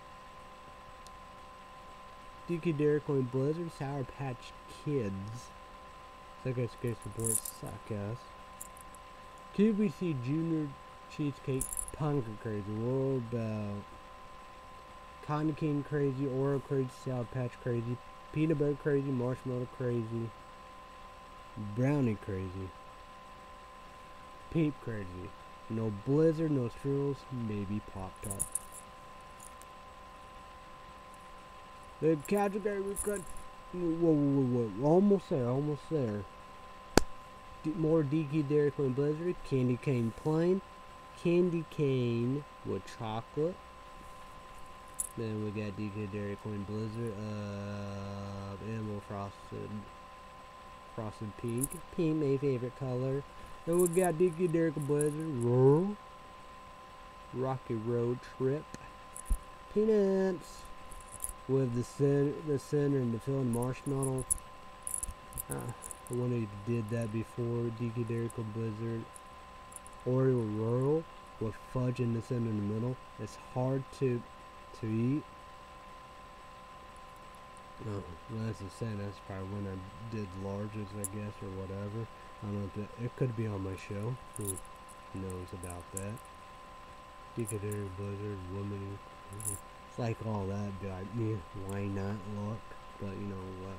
D Q Dairy Queen Blizzard, Sour Patch Kids, Suck Ass Cake Support, Suck Ass, Q V C Junior Cheesecake Pumpkin Crazy, what about Cotton King Crazy, Oreo Crazy, Sour Patch Crazy, Peanut Butter Crazy, Marshmallow Crazy, Brownie Crazy, Peep Crazy, no Blizzard, no Strudels, maybe Pop Tart. The category we cut, whoa, whoa, whoa, whoa, almost there, almost there. D more D Q Dairy Queen Blizzard, Candy Cane Plain, Candy Cane with chocolate. Then we got D Q Dairy Queen Blizzard, uh, Animal Frosted. Frosted Pink. Pink, my favorite color. Then we got D Q Dairy Queen Blizzard. Roll. Rocky Road Trip. Peanuts. With the center, the center and the filling marshmallow. Uh, I wonder if you did that before. D Q Dairy Queen Blizzard. Oreo Rural with fudge in the center in the middle. It's hard to to eat. Oh, well, that's insane. That's probably when I did larges, I guess, or whatever. I don't know if that, it could be on my show. Who knows about that? Decadary Blizzard, woman. It's like all that, be like, yeah, why not look? But you know what?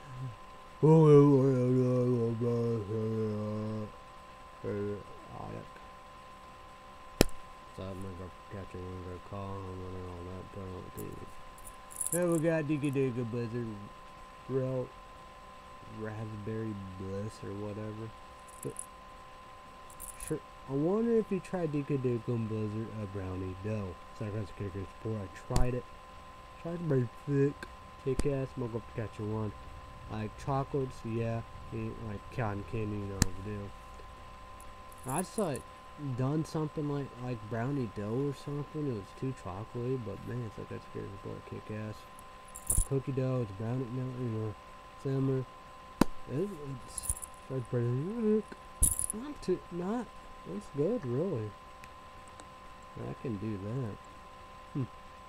So I'm gonna catch her one go call and all that, but I don't think it. Then we got Decadary Blizzard, Real Raspberry Bliss or whatever. But sure, I wonder if you tried Decadary Blizzard a brownie dough. Sacrifice Kicker Sport. I tried it. Tried to be thick. Kick ass, smoke up to catch one. Like chocolates, yeah. Like cotton candy, you know the deal. I saw it done something like like brownie dough or something. It was too chocolatey, but man, it's like that's Kicker Sport. Kick ass. Cookie dough, it's brownie, you know, you know, similar. It, it's like pretty. It's not too not. It's good, really. I can do that. Hmm.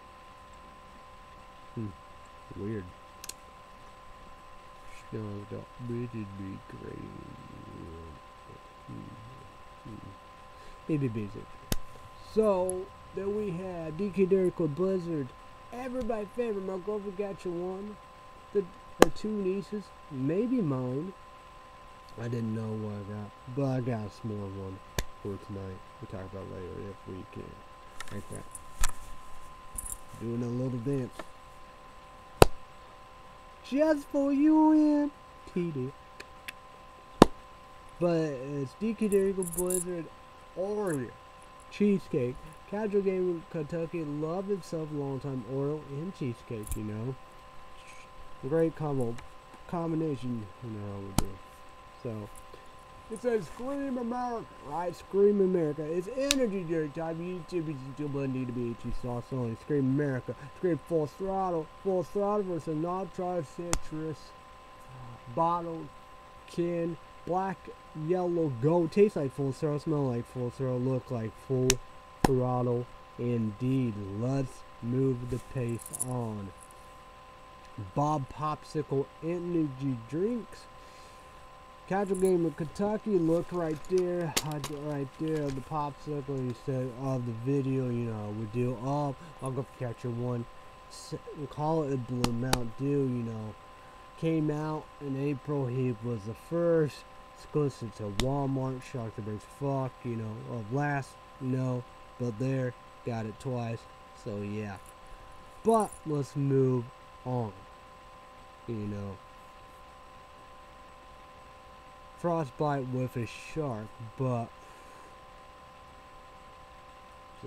Hmm. Weird. Smells got bitty big great. Maybe basic. So then we had Decadary Blizzard. Everybody's favorite. My girlfriend got you one. The her two nieces, maybe mine. I didn't know what I got, but I got a small one for tonight. We'll talk about later if we can. Like that. Doing a little dance. Just for you and T D. But it's Decadary Blizzard Oreo cheesecake. Casual game in Kentucky loved himself a long time Oreo and cheesecake, you know. Great combo combination, you know how we do. So it says Scream America, right? Scream America. It's energy drink time. YouTube, YouTube, need to be H E sauce only. Scream America. Scream Full Throttle. Full Throttle versus non-tri citrus. Bottle, can, black, yellow, go. Tastes like Full Throttle. Smell like Full Throttle. Look like Full Throttle. Indeed. Let's move the pace on. Bob Popsicle energy drinks. Casual game of Kentucky, look right there, right there, the popsicle instead of the video, you know, we do all, I'll go catch one, call it a Blue Mountain Dew, you know, came out in April, he was the first, exclusive to Walmart, shocked the brings fuck, you know, of last, no, but there, got it twice, so yeah, but let's move on, you know. Frostbite with a shark, but so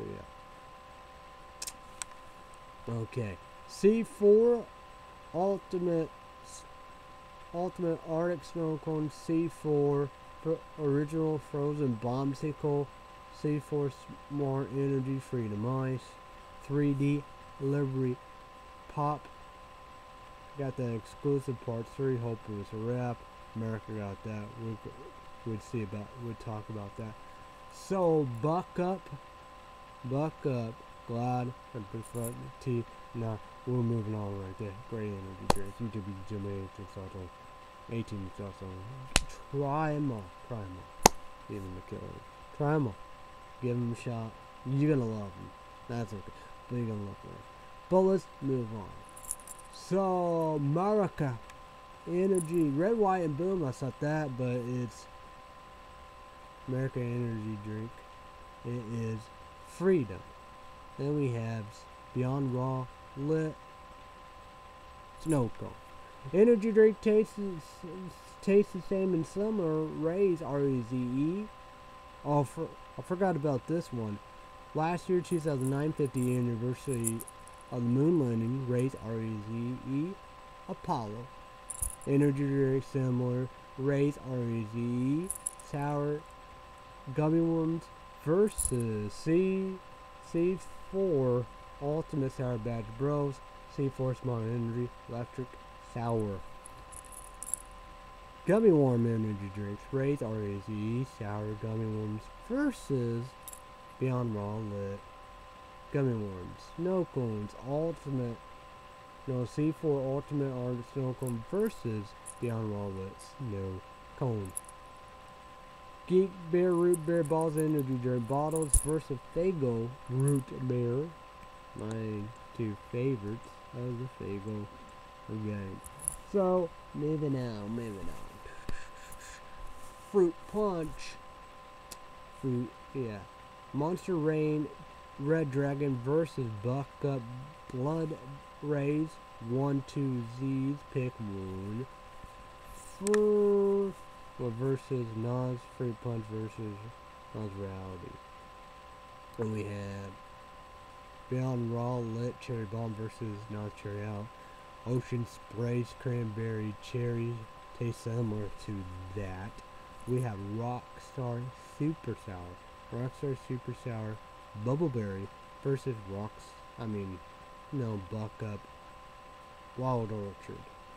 yeah. Okay, C four Ultimate Ultimate Arctic Snow Cone C four Original Frozen Bombsicle C four Smart Energy Freedom Ice three D Liberty Pop. Got the exclusive part three. Hope it was a wrap. America got that. We'd, we'd see about, we'd talk about that. So, buck up, buck up, glad, and prefer T. Now, we're moving on right there. Great energy drinks. YouTube, YouTube, eighteen, eighteen, try them all, try them all. Give them a killer. Try them all. Give them a shot. You're gonna love them. That's okay. But you're gonna love them. But let's move on. So, America. Energy, red, white, and boom. I thought that, but it's America energy drink. It is Freedom. Then we have Beyond Raw Lit Snow Cone. Energy drink tastes tastes the same in summer. Rays R E Z E. Oh, for, I forgot about this one. Last year, two thousand nine, fiftieth anniversary of the moon landing. Rays R E Z E. Apollo. Energy drink similar. Rays R E Z E. Sour gummy worms versus C C four Ultimate Sour Badge Bros. C four Smart Energy Electric Sour. Gummy worm energy drinks. Rays R E Z E. Sour gummy worms versus Beyond Raw Lit gummy worms, snow cones, ultimate, no C four ultimate art snow cone versus Beyond Raw Lit snow cone. Geek Bear Root Bear Balls Energy Drink bottles versus Fago Root Bear. My two favorites of the Fago game. So, moving on, moving on. Fruit Punch. Fruit, yeah. Monster Rain Red Dragon versus Buck Up Blood Rays. One, two Z's. Pick one. For, well, versus Nas Fruit Punch versus Nas Reality. And we have Beyond Raw Lit Cherry Bomb versus Nas Cherry Out. Ocean Sprays Cranberry Cherry tastes similar to that. We have Rockstar Super Sour. Rockstar Super Sour Bubbleberry versus Rocks, I mean, no, Buck Up Wild Orchard.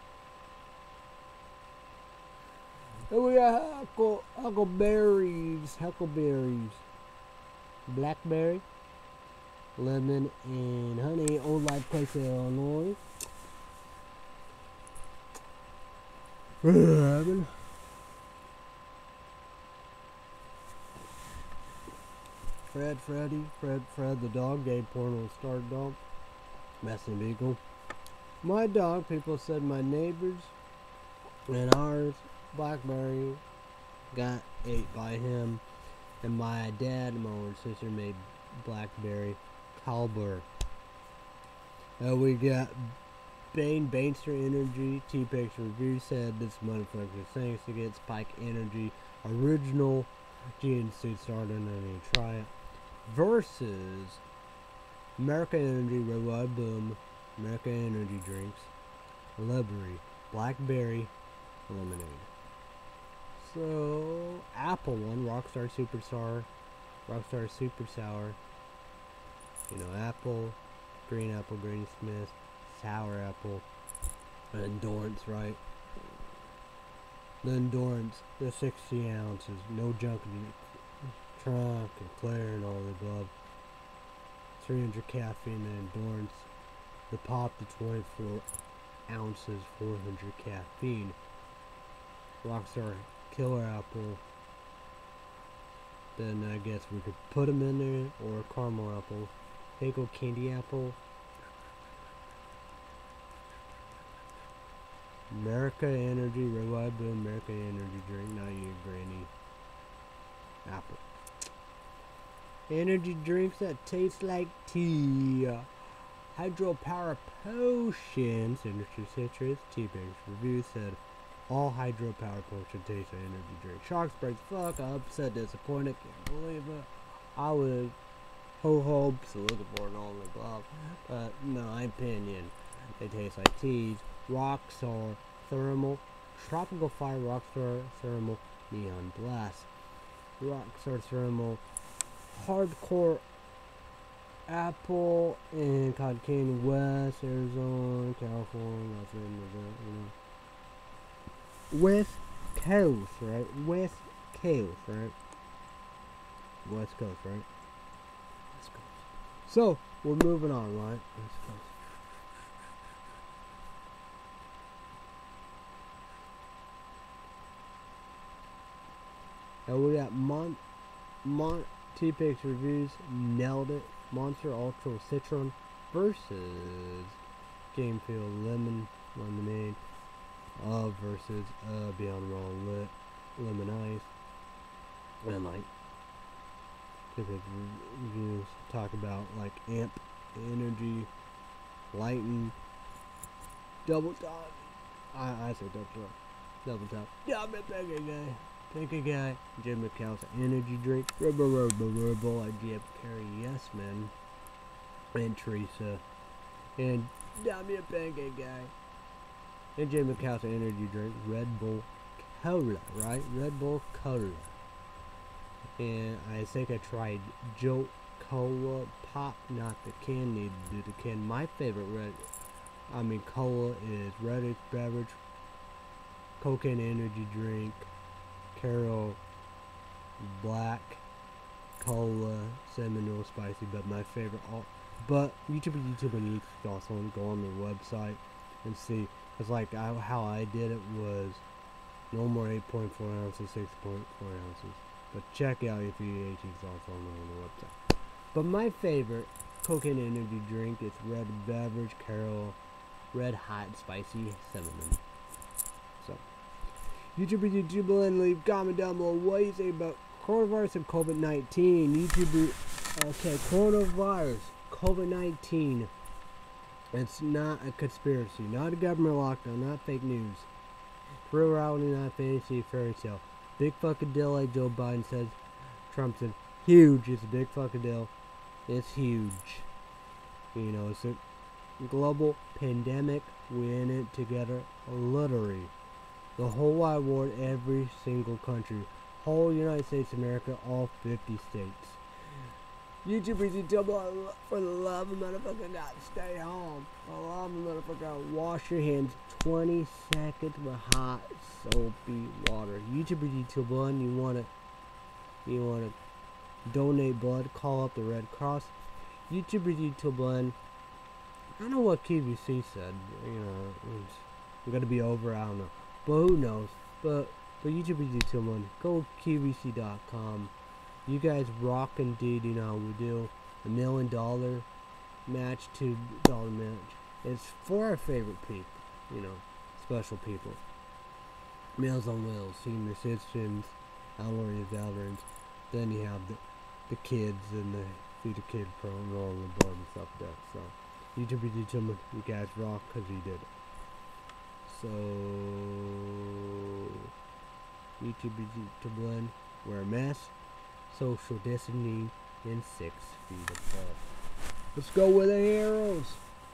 And we got Huckle, Huckleberries, Huckleberries, Blackberry, Lemon, and Honey, Old Life Place, Illinois. Lemon. Fred, Freddy, Fred, Fred the dog, gay porno star dog, Messy Beagle. My dog, people said my neighbors and ours, Blackberry, got ate by him, and my dad and my older sister made Blackberry Calber. Uh, we got Bane, Banester Energy, T-Pex Review said this motherfucker thanks to get Spike Energy original G N C started and then try it. Versus America Energy Red White Boom, America Energy Drinks, Liberty, Blackberry, Lemonade. So Apple one, Rockstar Super Sour, Rockstar Super Sour. You know, apple, green apple, Granny Smith, sour apple, and Endurance, right? The Endurance, the sixty ounces, no junk in the trunk and clear and all the above. three hundred caffeine and Endurance. The pop, the twenty-four ounces, four hundred caffeine. Rockstar Killer Apple. Then I guess we could put them in there, or Caramel Apple. Pickle Candy Apple. America Energy, Red White Boom, America Energy Drink, not you, Granny. Apple. Energy drinks that taste like tea. Hydro Power Potions, Industry Citrus, T-Pex Review said, all Hydro Power Potion tastes like energy drink. Shark Sprites, fuck, upset, disappointed, can't believe it. I was ho hopes, looking for an all the above, but no, my opinion, they taste like teas. Rockstar Thermal, Tropical Fire, Rockstar Thermal, Neon Blast, Rockstar Thermal, Hardcore Apple, and Cotton Candy, West, Arizona, California, nothing of that, you know. West Coast, right? West Coast, right? West Coast, right? West Coast. So, we're moving on, right? West Coast. And we got Mon, Mon, T-Pex Reviews, nailed it. Monster Ultra Citron versus Game Field Lemon Lemonade. Uh, versus uh, Beyond Raw Lit Lemon Ice. And like, T-Pex Reviews talk about like Amp Energy, Lighten, Double Top. I, I say Double Top. Double Top. Yeah, I'm a bigger guy. Bigger guy. Jim McCall's Energy Drink. Rubber, rubber, rubber. I G F Carry Yes Man. And Teresa. And I'm a bigger guy. And Jim McCall's Energy Drink. Red Bull Cola, right? Red Bull Cola. And I think I tried Jolt Cola Pop, not the can. Need to do the can. My favorite red, I mean cola is Redditch Beverage, Cocaine Energy Drink, Carol Black Cola, Seminole Spicy, but my favorite all But YouTuber YouTuber needs to also go on their website and see. It's like I, how I did it was no more eight point four ounces, six point four ounces. But check out your P H is also on the website. But my favorite cocaine energy drink is Red Beverage Carol Red Hot Spicy Cinnamon. So, YouTuber, YouTuber, and leave comment down below what you say about coronavirus and COVID nineteen. YouTuber, okay, coronavirus, COVID nineteen. It's not a conspiracy, not a government lockdown, not fake news. Real reality, not fantasy, fairy tale. Big fucking deal, like Joe Biden says. Trump said, huge. It's a big fucking deal. It's huge. You know, it's a global pandemic. We're in it together, literally. The whole wide world, every single country, whole United States of America, all fifty states. YouTubers, YouTube, for the love of motherfucker, God, stay home. For the love of motherfucker, wash your hands twenty seconds with hot, soapy water. YouTubers, YouTube, one, you wanna, you wanna donate blood? Call up the Red Cross. YouTubers, YouTube, one. I don't know what Q V C said. You know, it's gonna be over. I don't know, but who knows? But but YouTubers, YouTube, one. Go Q V C dot com. You guys rock indeed, you know how we do. A million dollar match, two dollar match. It's for our favorite people, you know, special people. Meals on Wheels, senior citizens, elderly veterans. Then you have the the kids and the feed a kid program and all the above and stuff like that. So YouTube, YouTube, you guys rock because you did it. So YouTube, YouTube, blend, wear a mask. Social distancing and six feet apart. Let's go with the heroes.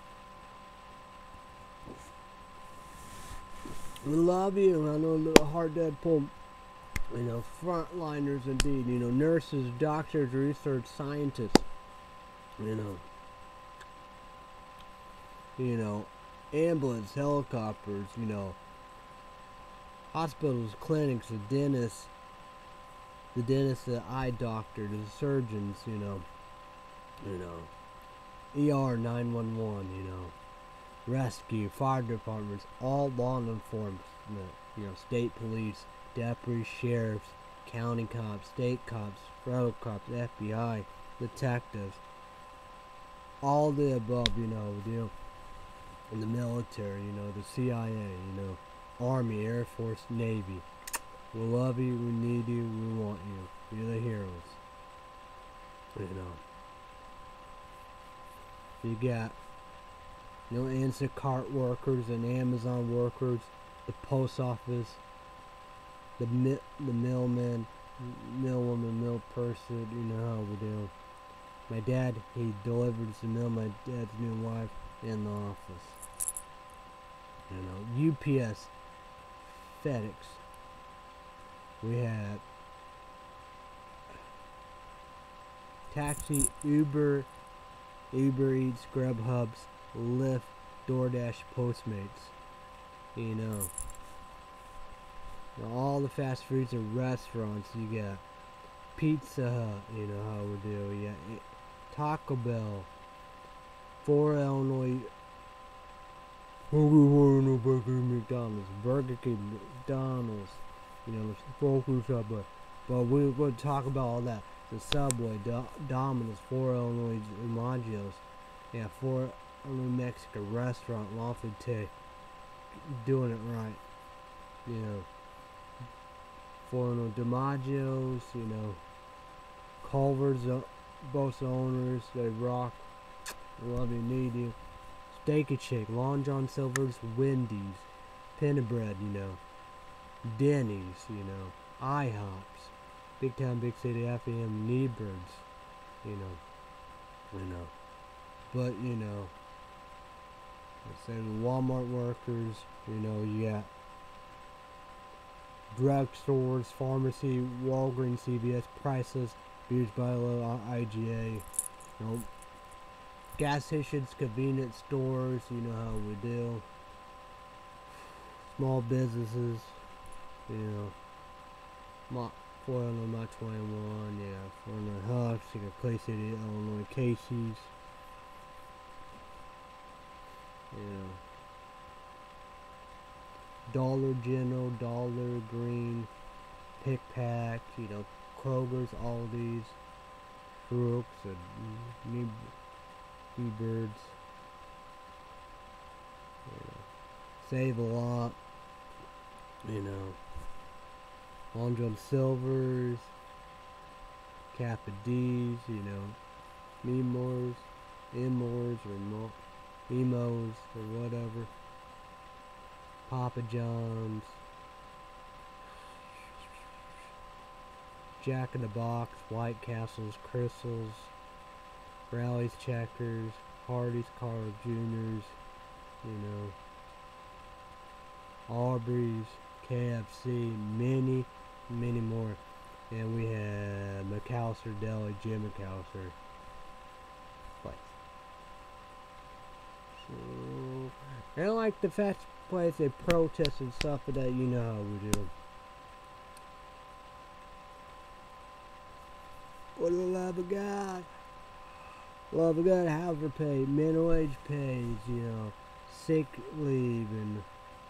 We love you. I know a little hard dead pump. You know, frontliners indeed. You know, nurses, doctors, research scientists. You know, you know, ambulance, helicopters. You know, hospitals, clinics, the dentists. The dentist, the eye doctor, the surgeons, you know, you know, E R nine one one, you know, rescue, fire departments, all law enforcement, you know, state police, deputies, sheriffs, county cops, state cops, federal cops, F B I, detectives, all the above, you know, you know, in the military, you know, the C I A, you know, Army, Air Force, Navy. We love you, we need you, we want you. You're the heroes. You know. You got, you know, Instacart workers and Amazon workers, the post office, the mi the millman, millwoman, mill person, you know how we do. My dad, he delivers the mail, my dad's new wife, in the office. You know, U P S, FedEx. We have taxi, Uber, Uber Eats, Grubhubs, Lyft, DoorDash, Postmates. You know, now all the fast foods and restaurants. You got Pizza Hut. You know how we do. Yeah, Taco Bell, Four Illinois. Burger McDonald's, Burger King, McDonald's. You know, focus up, but but we're going to talk about all that. The Subway, Do Domino's, Four Illinois, Maggios, yeah, Four Illinois Mexican restaurant, Lawful Tay, doing it right. You know, Four Illinois DiMaggio's, you know, Culver's, uh, both owners, they rock. Love you, need you. Steak and Shake, Long John Silver's, Wendy's, Panera, you know. Denny's, you know, IHOPs, Big Town, Big City, F A M, Kneebirds, you know, you know, but, you know, let's say the Walmart workers, you know, you got drugstores, pharmacy, Walgreens, C V S, Priceless, Beers by Low, I G A, you know, gas stations, convenience stores, you know how we do, small businesses. You know, Mach four Illinois, Mach twenty-one, yeah, four Illinois Hucks, you got Clay City, Illinois Casey's, you know, Dollar General, Dollar Green, Pick Pack, you know, Kroger's, Aldi's, Brooks, and New, New Birds. You know, Save a Lot, you know, Long John Silver's, Kappa D's, you know, Memors, Emmors, or Mo Emos, or whatever, Papa John's, Jack in the Box, White Castles, Crystals, Rally's, Checkers, Hardee's, Carl Junior's, you know, Aubrey's, K F C, many, many more. And we have McAllister Deli, Jim McAllister. Place. So, I like the fast place, they protest and stuff, but that you know how we do. For the love of God. Love of God, however paid, minimum wage pays, you know, sick leave and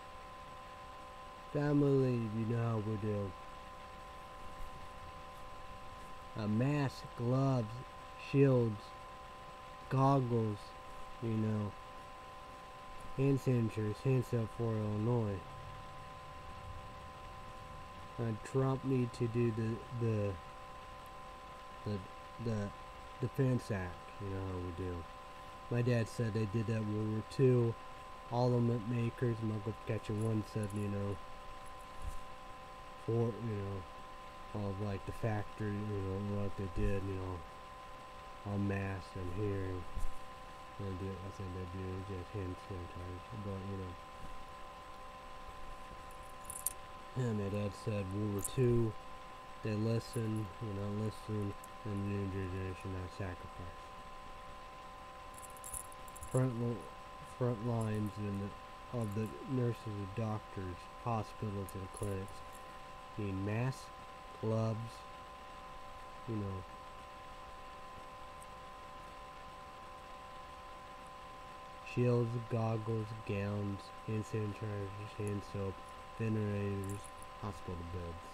family leave, you know how we do. A mask, gloves, shields, goggles, you know, hand sanitizers, hand soap for Illinois. Uh, Trump need to do the the the the Defense Act, you know how we do. My dad said they did that in World War Two. Armament makers, my Uncle Catcher One said, you know, for you know. Of like the factory, you know, what they did, you know, on mass and here, and do, I think they do just hand sanitizer, but you know, and my dad said World War Two, they listen, you know, listen, and the new generation not sacrifice. Front front lines in the, of the nurses and doctors, hospitals and clinics need masks, gloves, you know, shields, goggles, gowns, hand sanitizers, hand soap, ventilators, hospital beds.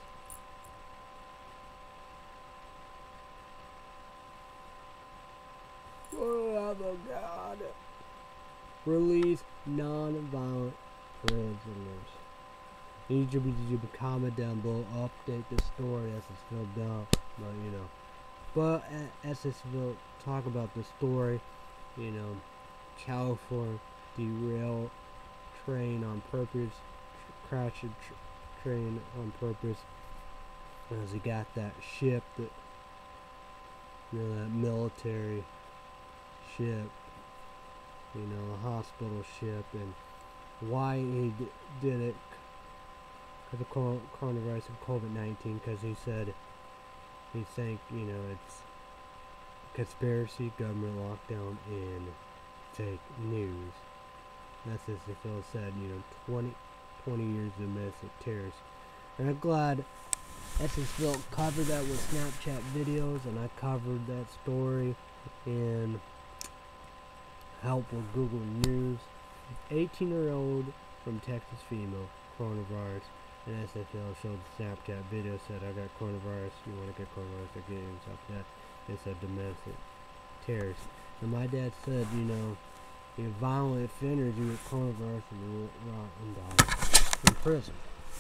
Oh my God! Release non-violent prisoners. Need you to comment down below, update the story as it's filled out, but you know. But as it's filled, talk about the story, you know, California derail train on purpose, crash a tr train on purpose, as he got that ship, that, you know, that military ship, you know, a hospital ship, and why he d did it. Because of coronavirus and COVID nineteen, because he said, he think, you know, it's conspiracy, government lockdown, and fake news. That's as the Phil said, you know, twenty, twenty years of domestic terrorists. And I'm glad S S Phil covered that with Snapchat videos, and I covered that story in help with Google News. eighteen year old from Texas female, coronavirus. And S F L showed the Snapchat video, said, I got coronavirus, you want to get coronavirus, I get it, and stuff like that. It's a domestic terrorist. And my dad said, you know, you're violent offenders, you get coronavirus, and you will rot and die in prison.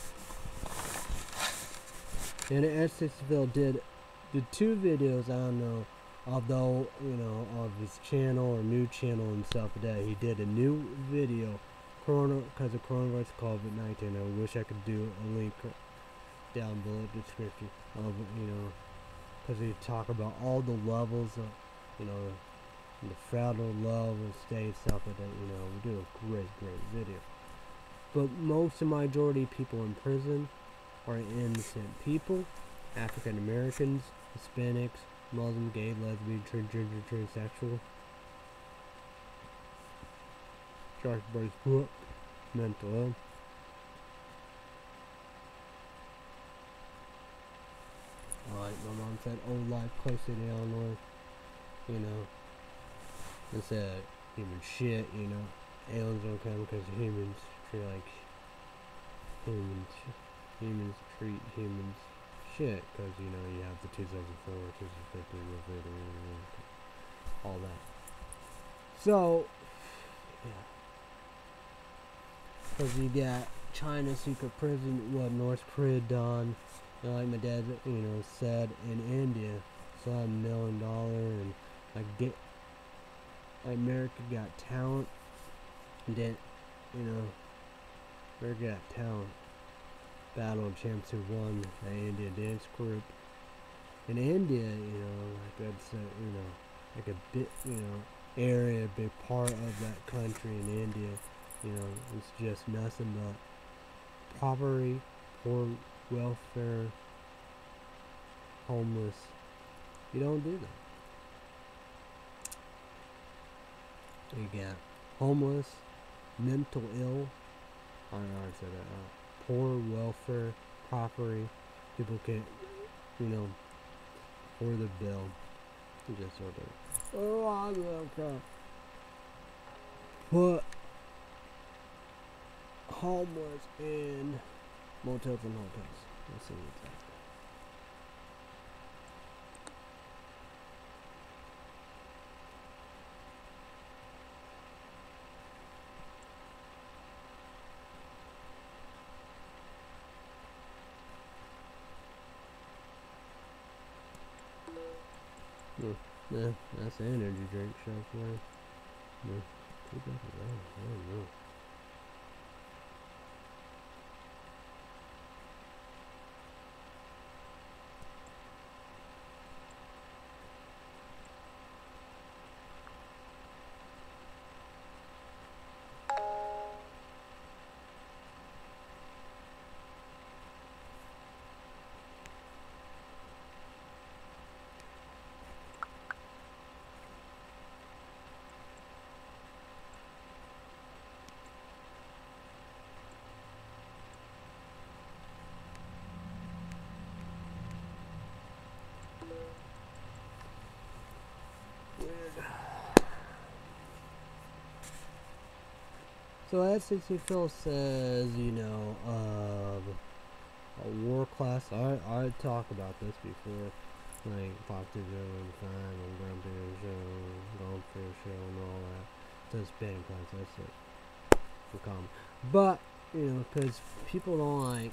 And S S L did the two videos, I don't know, although, you know, of his channel or new channel and stuff like that. He did a new video. Corona, because of coronavirus, COVID nineteen. I wish I could do a link down below the description of, you know, because we talk about all the levels of, you know, the federal level, state, stuff like that. You know, we do a great, great video. But most of majority of people in prison are innocent people, African Americans, Hispanics, Muslim, gay, lesbian, transgender, transsexual. Charles Burns book, mental health. Like my mom said, old life close to the Illinois, you know, it's a human shit, you know, aliens don't come because humans treat like humans. Humans treat humans shit because, you know, you have the two thousand four, two thousand fifteen, all that. So, yeah. Because you got China secret prison, what North Korea done, you know, like my dad, you know, said in India, saw a million dollar and like get America got talent, and then, you know, America got talent. Battle champs who won the India dance group. In India, you know, like that's a, you know, like a bit, you know, area, a big part of that country in India, you know, it's just nothing but poverty, poor welfare, homeless. You don't do that. You got homeless, mental ill. I don't know how to say that. Uh, poor welfare, poverty. People can't, you know, for the bill. You just sort of. Oh, I'm welcome. Put homeless in motels and hotels. Let's see what's that. Hmm. Yeah, that's an energy drink shop for you. Yeah. Too bad for that. I don't know. So S sixty Phil says, you know, uh, a war class. I I talked about this before, like Pop to Joe and Fine and Grumpy Show, Goldfish Show, and all that. Just band class. That's it for common. But you know, because people don't like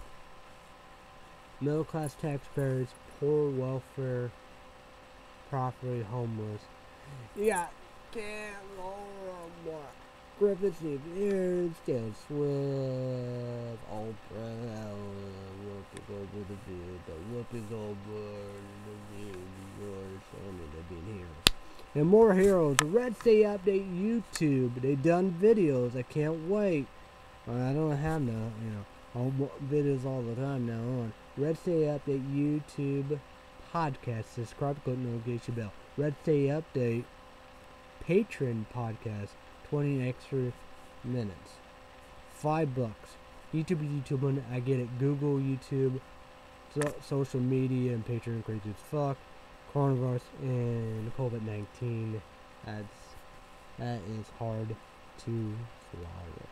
middle class taxpayers, poor welfare, property, homeless. You got damn what? Griffith Stevens, Taylor Swift, Oprah, Whoopi Goldberg, the beard, the Whoopi Goldberg, the beard, George, I mean, they've been heroes. And more heroes. Red State Update YouTube. They done videos. I can't wait. I don't have no, you know, all videos all the time now on. Red State Update YouTube podcast. Subscribe, click notification bell. Red State Update Patreon podcast. twenty extra minutes. Five bucks. YouTube is YouTube one. I get it. Google, YouTube, so, social media, and Patreon crazy as fuck. Coronavirus and COVID nineteen. That's that is hard to swallow.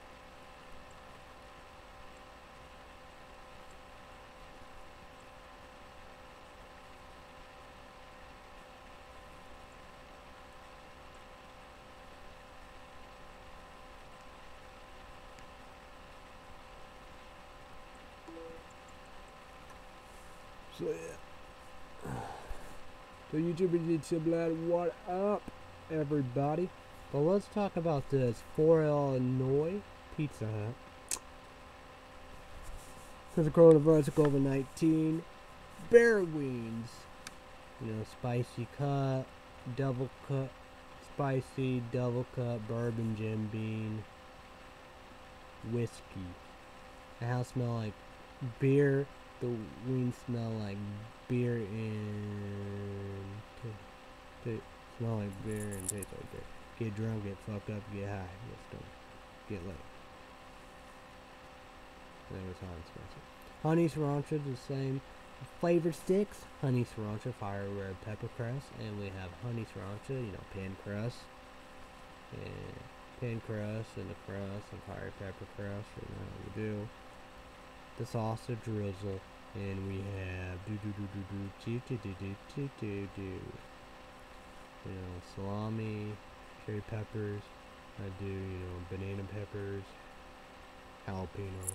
So yeah. So YouTube and YouTube lad, what up everybody? Well, let's talk about this for Illinois Pizza Hut. Because of coronavirus, COVID nineteen, bear wings. You know, spicy cut, double cut, spicy, double cut, bourbon, Jim Beam, whiskey. The house smell like beer. The wings smell like beer and t- t- smell like beer and taste like beer. Get drunk, get fucked up, get high, get stoned, get lit. That was hot and spicy. Honey sriracha, the same flavor sticks. Honey sriracha, fire red pepper crust, and we have honey sriracha, you know, pan crust, and pan crust and the crust and fire pepper crust, you know how we do. The sausage drizzle, and we have do do do do do do do do do do do do. You know, salami, cherry peppers. I do, you know, banana peppers, jalapeno.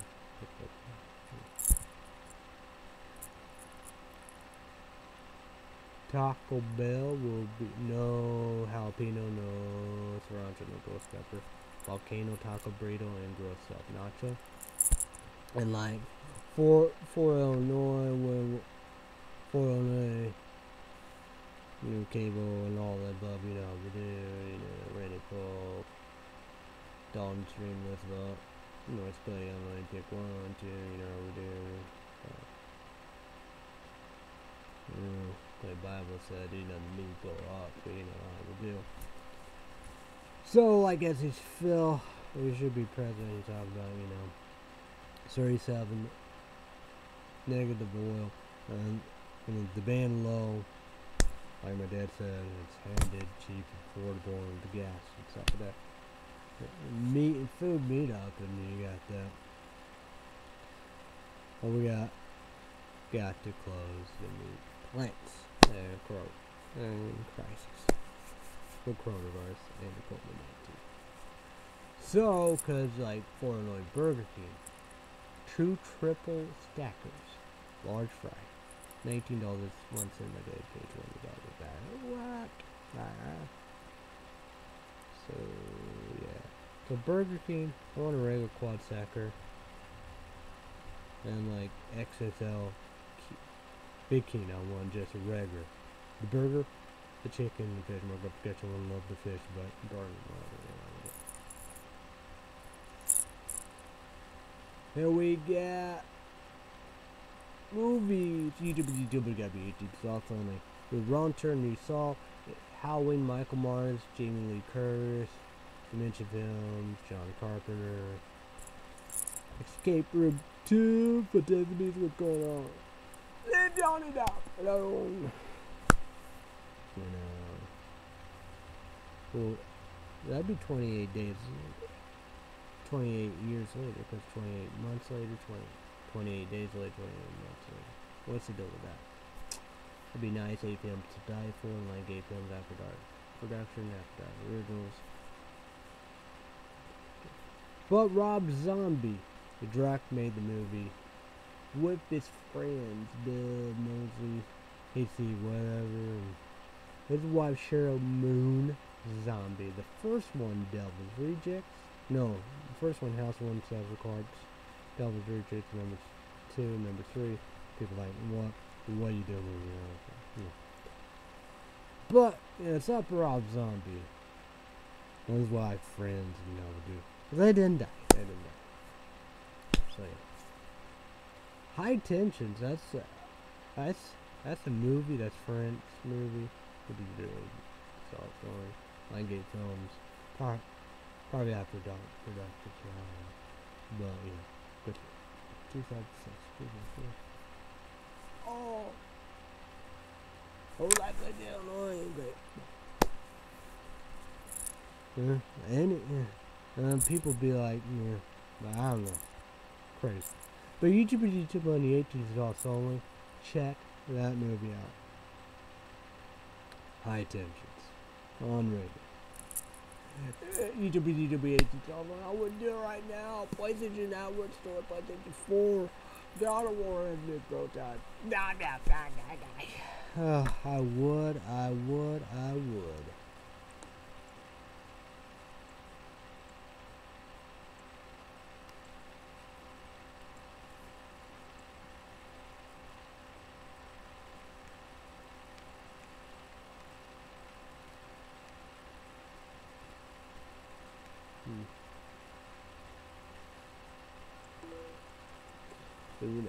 Taco Bell will be no jalapeno, no sriracha, no ghost pepper. Volcano taco burrito and grilled stuffed nacho. And like for for Illinois, when for Illinois, you know, cable and all that above, you know, we do, you know, Rainy Coke, Dalton Stream with the North Bay, Illinois, pick one, two, you know, we do. Uh, you know, the Bible said he doesn't need to go up, but you know how we do. So, like, as he's Phil, we should be president, he talked about, you know, thirty-seven negative oil, and, and the band low, like my dad said, it's handed, cheap, affordable, and the gas and stuff like that. Meat and food meat up, and you got that. Well, we got got to close the meat plants and crop and crisis for coronavirus and COVID nineteen. So, cause like for Illinois Burger King, two triple stackers, large fry, nineteen dollars one cent a day, pay twenty dollars back. What? Ah. So yeah. So Burger King, I want a regular quad stacker. And like X S L Big King, I want just a regular. The burger, the chicken, the fish. I'm gonna get someone love the fish, but darn it. Here we got movies. YouTube, YouTube, gotta be YouTube. Soft only. With Ron Turner, you saw Halloween, Michael Myers, Jamie Lee Curtis, Dementia Films, John Carpenter, Escape Room two, for Tiffany's, what's going on? Leave Johnny down alone. You know. Well, that'd be twenty-eight days. twenty-eight years later, because twenty-eight months later, twenty, twenty-eight days later, twenty-eight months later. What's the deal with that? It'd be nice, eight films to die for, and like eight films after dark. Production after dark. Originals. But Rob Zombie, the director, made the movie with his friends, Bill Moseley, H C whatever, and his wife Cheryl Moon Zombie. The first one, Devil's Rejects. No, the first one, House One Several Corpse. Devil's Rejects, number two, number three. People like, what? What are you doing? You know, yeah. But yeah, it's up Rob Zombie. And his wife, friends, you know, do. They didn't die. They didn't die. So yeah. High Tensions. That's uh, that's that's a movie. That's French movie. What did you do? Saw it going. Lionsgate Films. Probably, probably after dark. Production. But yeah. Good. two thousand six. Oh. Oh, that's like Illinois. But yeah, and it, yeah. Um, people be like, yeah, I don't know, crazy. But YouTube is YouTube on the eighteenth is also only. Check that movie out. High Tensions on radio. YouTube is YouTube eighteenth only. I wouldn't do it right now. PlayStation Network Store, PlayStation four. God of War has been pro time. Nah, nah, nah, nah, nah. Uh, I would, I would, I would. Hmm. Who knows?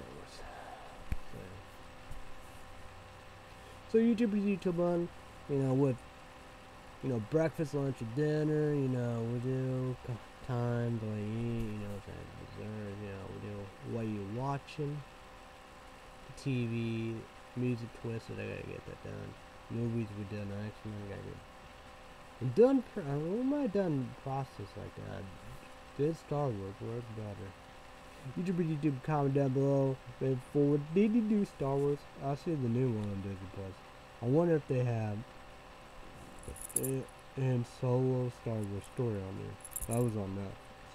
So, so YouTube is YouTube on, you know, with, you know, breakfast, lunch, and dinner, you know, we do time, the way you eat, you know, dessert, you know, we do what you watching, T V, music twisted, I gotta get that done. Movies we done, X-Men, I gotta get I'm done. Pr I don't mind done process like that. Did Star Wars work better? YouTube, YouTube, comment down below. Moving forward, did you do Star Wars? I see the new one on Disney Plus. I wonder if they have a, and Solo Star Wars story on there. That was on that.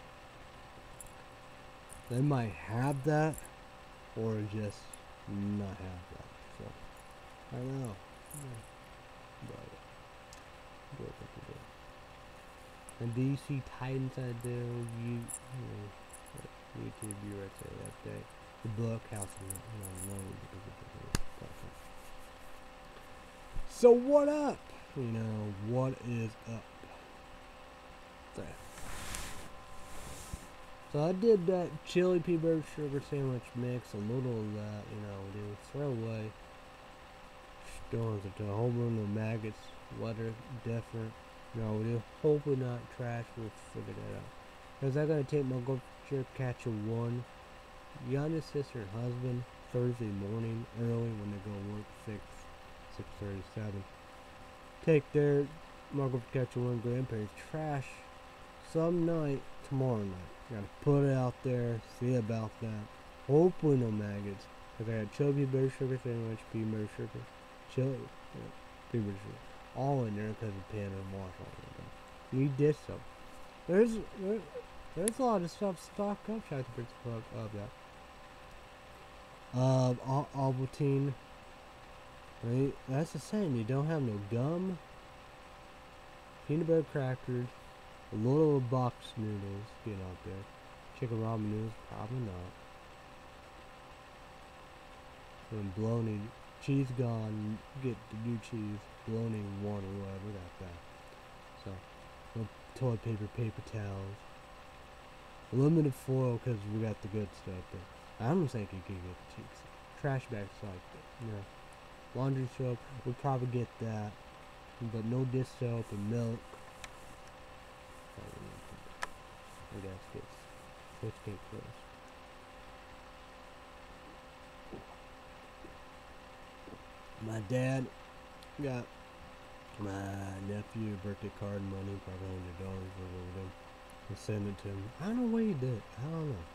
They might have that, or just not have that. So I don't know. But, but, but, and D C Titans, I do. You, you know, YouTube, you right there that day. The book house, you know, so what up? You know, what is up? There. So I did that chili pea bird sugar sandwich mix, a little of that, you know, do throw away. Stones into a whole room of maggots, weather different. No, we'll hopefully not trash, we'll figure that out. Because I gotta take my go catch a one. Yanna's sister and husband Thursday morning early when they go work six six thirty seven. Take their Margot catch a one grandparents trash some night tomorrow night. Gotta put it out there, see about that. Hopefully no maggots. Cause I got chili bear sugar sandwich, pea bear sugar, chili, yeah, pea bear sugar, all in there because of pan and wash all of them. You did so. There's there, there's a lot of stuff stocked up. Shout out to Brits Club of that. Uh, Ovaltine. Right? That's the same. You don't have no gum, peanut butter crackers, a little box noodles, get out there. Chicken ramen noodles, probably not. And bologna, cheese gone, get the new cheese, bologna one or whatever, got that. So, no toilet paper, paper towels. Aluminum foil because we got the good stuff there. I don't think you can get the cheeks. Trash bags like that, you know. Laundry soap, we'll probably get that. But no dish soap and milk. I guess it's fifteen first. My dad got my nephew a birthday card money, probably one hundred dollars or whatever. And send it to him. I don't know what he did. I don't know.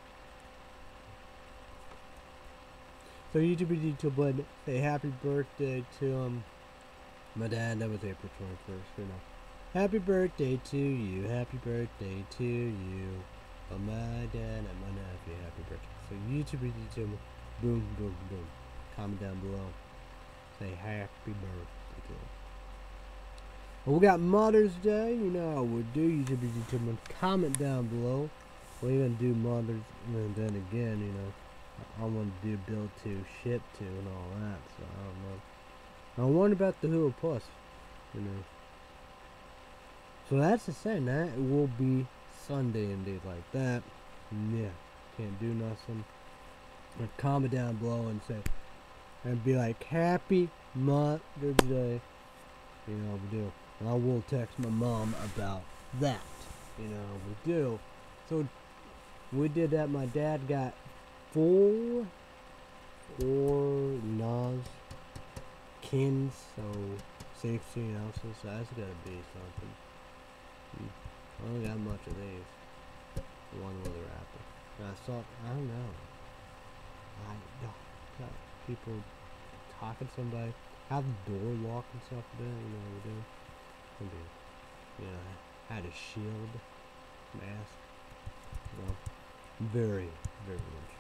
So YouTube YouTube would say happy birthday to him. My dad, that was April twenty-first, you know. Happy birthday to you, happy birthday to you. Oh, my dad and my nephew, happy birthday. So YouTube YouTube, boom, boom, boom. Comment down below. Say happy birthday to him. Well, we got Mother's Day, you know how we do. YouTube YouTube, comment down below. We're gonna do Mother's, and then again, you know. I want to do build to, ship to, and all that, so I don't know. I wonder about the Hula Plus, you know. So that's the same, that will be Sunday and days like that. Yeah, can't do nothing. But comment down below and say, and be like, happy Mother's Day. You know, we do. And I will text my mom about that. You know, we do. So, we did that, my dad got four or Nas Kins, so sixteen ounces, so that's gotta be something. I don't got much of these. One with a wrapper. And I saw, I don't know. I got people talking to somebody, have the door lock and stuff there, you know what we do. Can be, you know, had a shield, mask, you know, very, very interesting.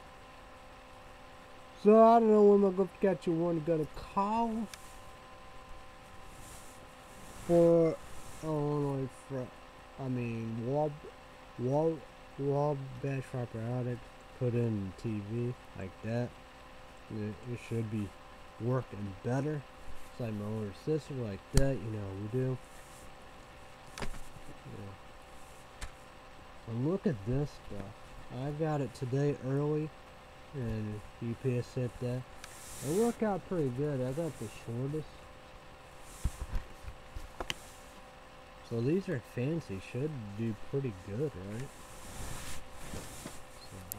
So I don't know when I'm gonna get you one gonna call for Illinois for I mean Wall Wall Wall Bash Probiotic put in T V like that. It, it should be working better. It's like my older sister like that, you know we do. Yeah. And look at this stuff. I got it today early. And U P S sent that. It worked out pretty good. I got the shortest. So these are fancy. Should do pretty good, right? So,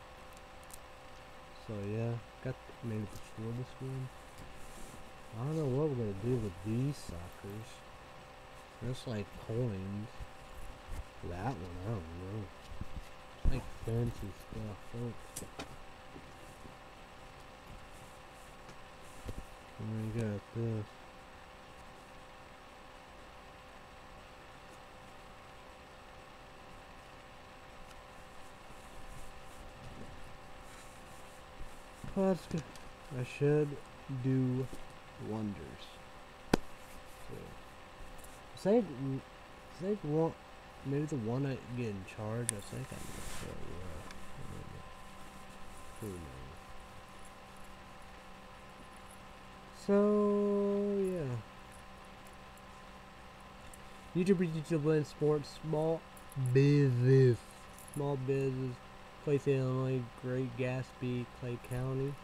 so yeah, got maybe the shortest one. I don't know what we're gonna do with these suckers. That's like coins. That one, I don't know. It's like fancy stuff. Oh. And we got this. Well, that's good. I should do wonders. So, say, say one, maybe the one I get in charge. I think I'm gonna show you. Who knows? So yeah. YouTuber, YouTube, and sports, small business, small business. Clay City, Illinois, Great Gatsby, Clay County.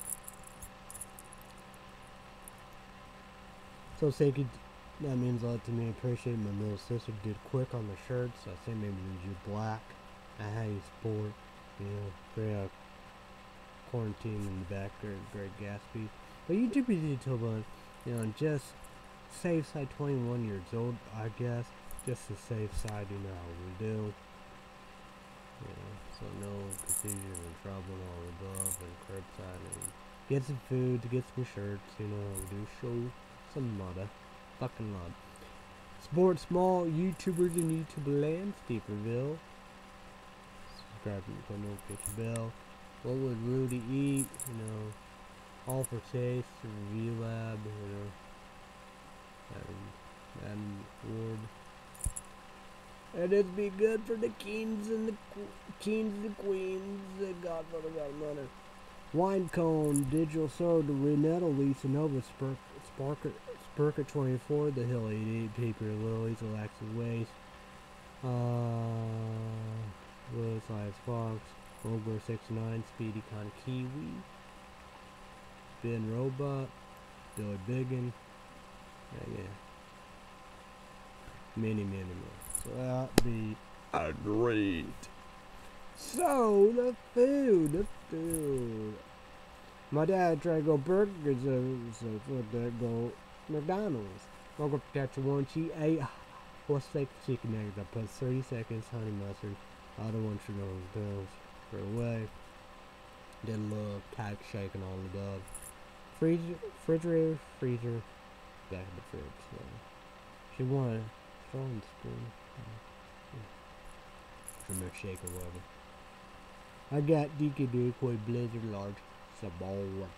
So thank you. That means a lot to me. I appreciate it. My little sister did quick on the shirts. I think maybe they do black. I how you sport. You know, very uh, quarantine in the back there, Great Gatsby. But YouTube, YouTube, you know, just safe side. twenty-one years old, I guess. Just the safe side, you know how we do. You know, so no confusion and trouble and all above and curbside and get some food, get some shirts, you know, we do show some mother fucking love. Support small YouTubers in YouTube land, Steeperville. Subscribe and put notification bell. What would Rudy eat? You know, all for taste, review lab, you know, and and Ward. And it'd be good for the kings and the kings and the queens, the Godfather, Godmother. Wine cone, digital soda, Renetto, Lisa Nova, Spurk, Sparker, Spurka twenty-four, The Hill eighty-eight, Paper Lilies, Alexis Waste, uh, Willis Elias Fox, Ogre sixty-nine, Speedy Con Kiwi, Ben Robot, Billy Biggin, yeah, yeah. Many, many more. So that'd be a great. So the food, the food. My dad tried to go burgers, so so what that go McDonald's. I'll go catch one. She ate four steak chicken nuggets. I put thirty seconds honey mustard. I don't want you to know those right away. Did a little cake shake and all above. Freezer, refrigerator, freezer, back in the fridge. So she wanted straw and spoon. From their shake or whatever. I got D K Decoy Blizzard Large Sabort.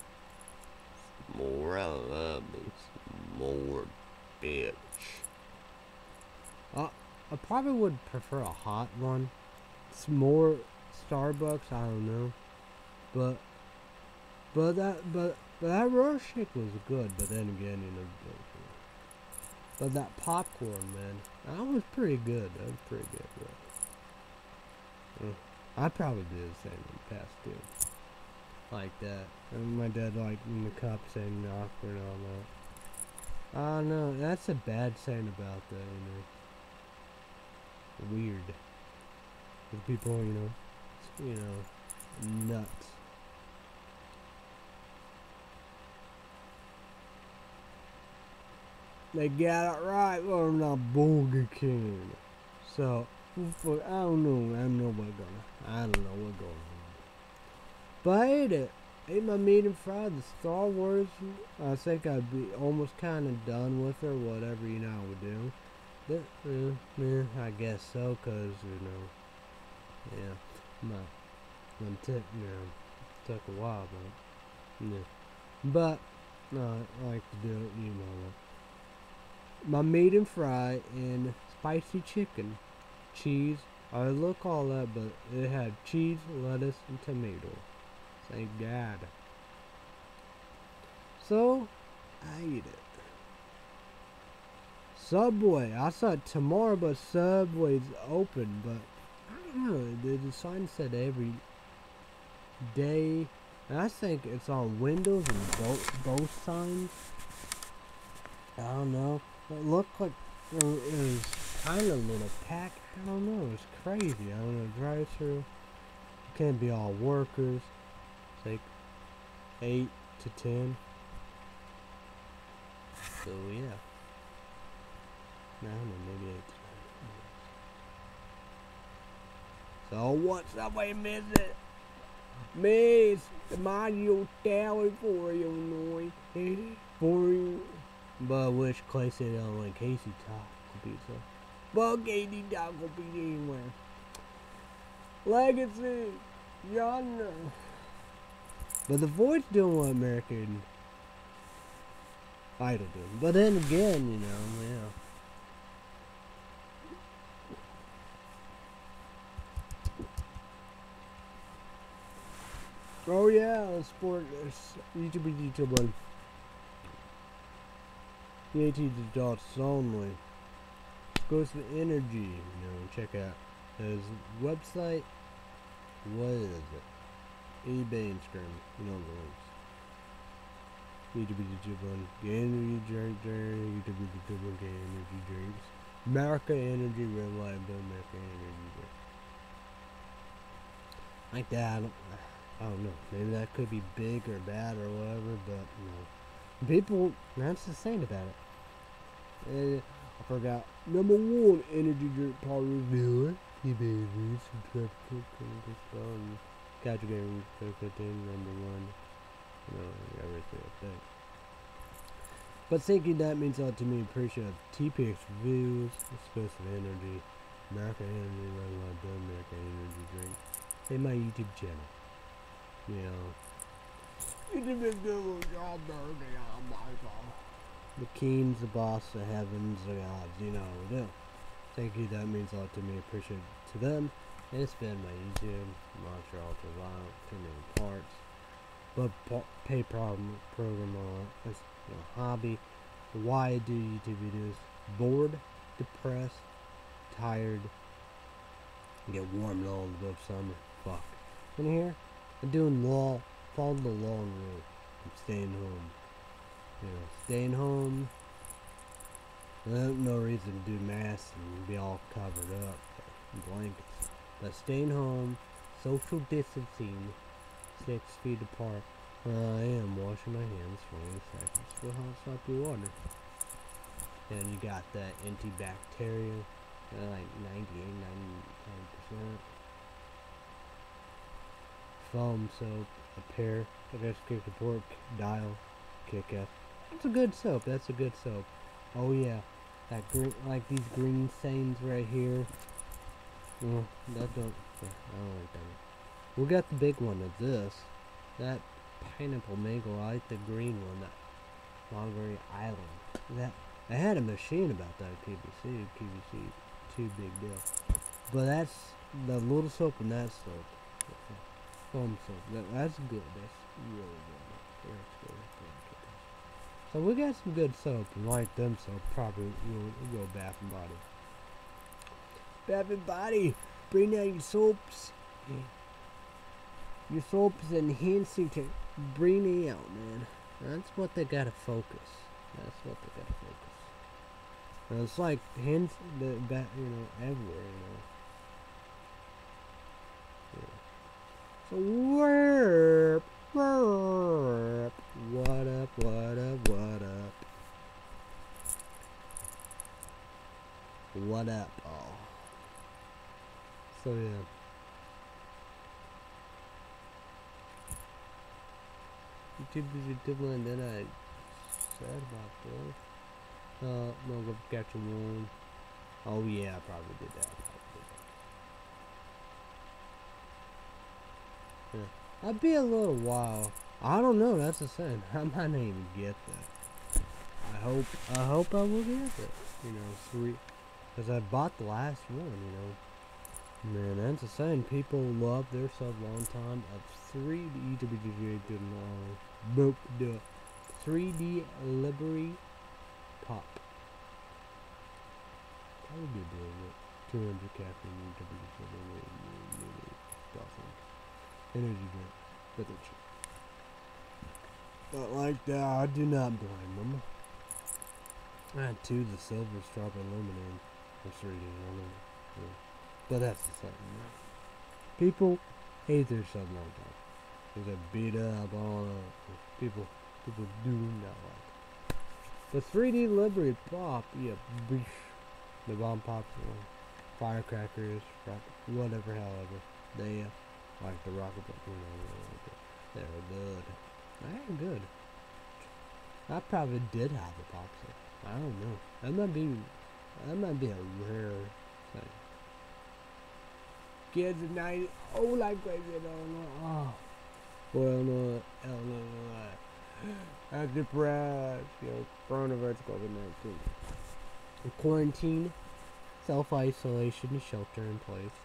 More I love it. More bitch. Uh, I probably would prefer a hot one. It's more Starbucks, I don't know. But but that but but that raw shake was good, but then again, you know, but that popcorn, man, that was pretty good. That was pretty good, bro. Uh, I probably did the same in the past too. Like that. And my dad like in the cup saying awkward and all that. I don't know. That's a bad saying about that, you know. Weird. The people, you know, you know, nuts. They got it right. Well, I'm not Burger King. So, I don't know. I don't know what's going on. I don't know what's going on. But I ate it. Ate my meat and fried the Star Wars. I think I'd be almost kind of done with it or whatever, you know, I would do. But, uh, yeah, I guess so, because, you know, yeah, my, my took, you know, took a while, but, yeah. But, no, I like to do it, you know. My meat and fry and spicy chicken, cheese. I look all that, but it had cheese, lettuce, and tomato. Thank God. So, I ate it. Subway. I saw tomorrow, but Subway's open, but I don't know. The, the sign said every day. And I think it's on windows and both both signs. I don't know. It looked like it was kind of a little pack. I don't know. It's crazy. I don't know. Drive through. It can't be all workers. It's like eight to ten. So yeah. No, no, maybe eight to nine. So what's up, we miss it? Miss the Mario Tower for Illinois. For you. But which Clay City, Illinois, Casey Taco Pizza. But Casey Taco Pizza anywhere. Legacy. Yonder. But the Void's doing what American Idol doing. But then again, you know, yeah. Oh yeah, sport, YouTube, YouTube one. The eighteen adults only. Goes to energy, you know, check out his website. What is it? eBay, Instagram, you know the links. YouTube, YouTube one. Energy drink, YouTube, YouTube one. Energy drinks. America Energy, Red Light, Bill America Energy drink. Like that. I don't, I don't know. Maybe that could be big or bad or whatever, but you know, people. That's the thing about it. Uh, I forgot. Number one energy drink part reviewer. He babies. Subscribe to the spell. Catch a game. fifteen. Number one. You know, everything I think. But thinking that means a lot to me. Appreciate T P X reviews. Explosive energy. America Energy. Red Light, Bill America Energy drink. In my YouTube channel. You know, you did a good job, dirty on my phone. The kings, the boss, the heavens, the gods, you know, we do. Thank you, that means a lot to me. Appreciate it to them. And it's been my YouTube, Monster Ultra Violent, too many parts. But pay problem program on it's you know, hobby. Why I do YouTube videos? Bored, depressed, tired, get warm all above summer. Fuck. In here? I'm doing law, following the long road. I'm staying home. You know, staying home. There's no reason to do masks and be all covered up in blankets. But staying home, social distancing, six feet apart. Uh, I am washing my hands for twenty seconds with hot soapy water. And you got that antibacterial, uh, like ninety-eight, ninety-nine percent. Foam soap, a pair, I guess kick a pork, dial, kick ass. That's a good soap, that's a good soap. Oh yeah, that green, like these green stains right here. Well, that don't, I don't like that. We got the big one of this. That pineapple mango, I like the green one, that Monterey Island. That, I had a machine about that P V C, P V C, too big deal. But that's the little soap and that soap. Foam soap. That, that's good. That's really good. That's good. So we got some good soap, and like them soap, probably we'll, we'll go Bath and Body. Bath and Body, bring out your soaps. Yeah. Your soaps enhancing to bring it out, man. That's what they gotta focus. That's what they gotta focus. And it's like hands, the back, you know, everywhere, you know. So, warp, warp, what up, what up, what up? What up, oh. So, yeah. YouTube is different than I said about this. Uh, no, go catch a one. Oh, yeah, I probably did that. Yeah. I'd be a little while. I don't know. That's the thing. I might not even get that. I hope. I hope I will get it. You know, sweet. Because I bought the last one. You know. Man, that's the thing. People love their sub long time of three D book the three D Liberty Pop. How would you do it? Two hundred caffeine. Energy drink with it. But like that, I do not blame them. I had two, the silver strap and lemonade. Or three D, I don't know. Yeah. But that's the thing, right? People hate their sub long time. Because they beat up, all that. People, people do not like it. The three D Liberty Pop, yeah, bish, The bomb pops, uh, firecrackers, rock, whatever, however. They uh, like the rocket, you know, they're good. They're good. I probably did have a popsicle. I don't know. That might be, that might be a rare thing. Kids at night, oh, like crazy, I don't know. Oh, well, no, I don't know. I'm depressed. You know, coronavirus, COVID nineteen. Quarantine, self-isolation, shelter in place.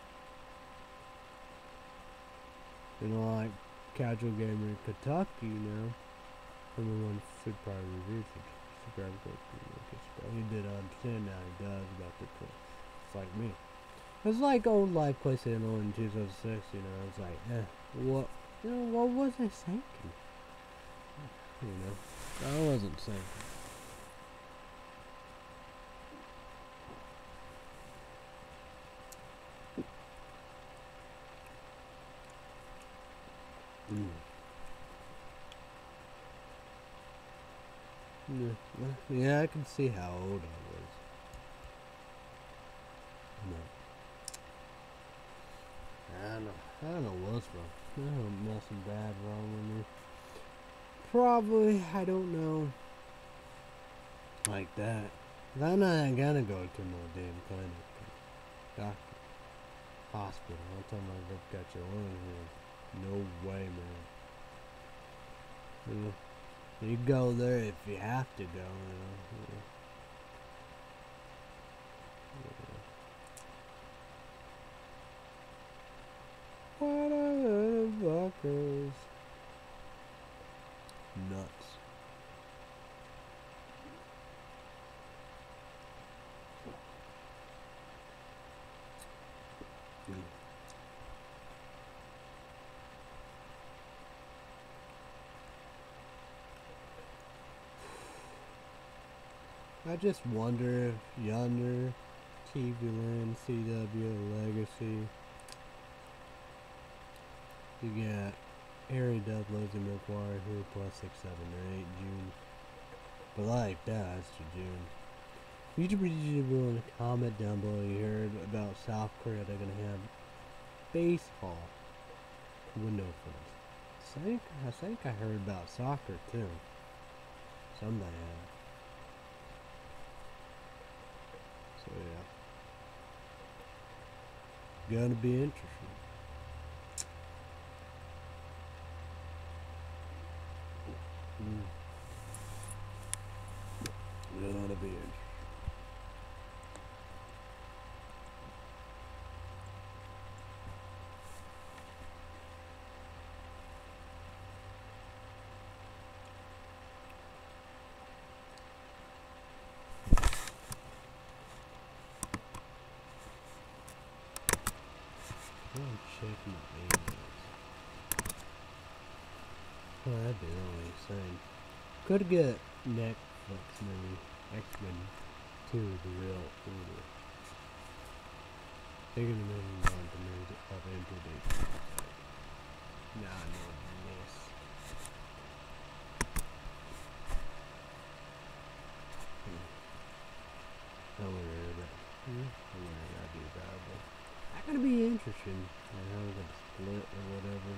You know, like Casual Gamer in Kentucky, you know. Number one food product review. Subscribe, he did understand now. He does about the place. It's like me. It's like old life PlayStation in two thousand six. You know, it's like, eh, what? You know, what was I thinking? You know, I wasn't thinking. Mm. Yeah, yeah, I can see how old I was. No. I don't know. I don't know what's wrong. I don't know, nothing bad wrong with me. Probably, I don't know. Like that. I'm not gonna go to no damn clinic. Doctor. Hospital. One time I looked at your lung here. No way, man. You know, you go there if you have to go, you know. Yeah. What are the fuckers? Nuts. Mm. I just wonder if Yonder, T V Land, C W, Legacy, you got Harry Dudley's and McGuire here plus six, seven, or eight June. But like that, that's to June. YouTubers usually will comment down below you heard about South Korea. They're gonna have baseball window funds. I think I think I heard about soccer too. Somebody had. So yeah. Gonna be interesting. Mm. Gonna be interesting. I'm checking my emails. Oh, that'd be really insane. Could get Netflix movie X-Men two, The Real Order. They're gonna move on to music of introduction. Nah, no, this. Hmm. I wonder about. Hmm? I wonder if I do that, but that's gonna be interesting. And how we're gonna split or whatever.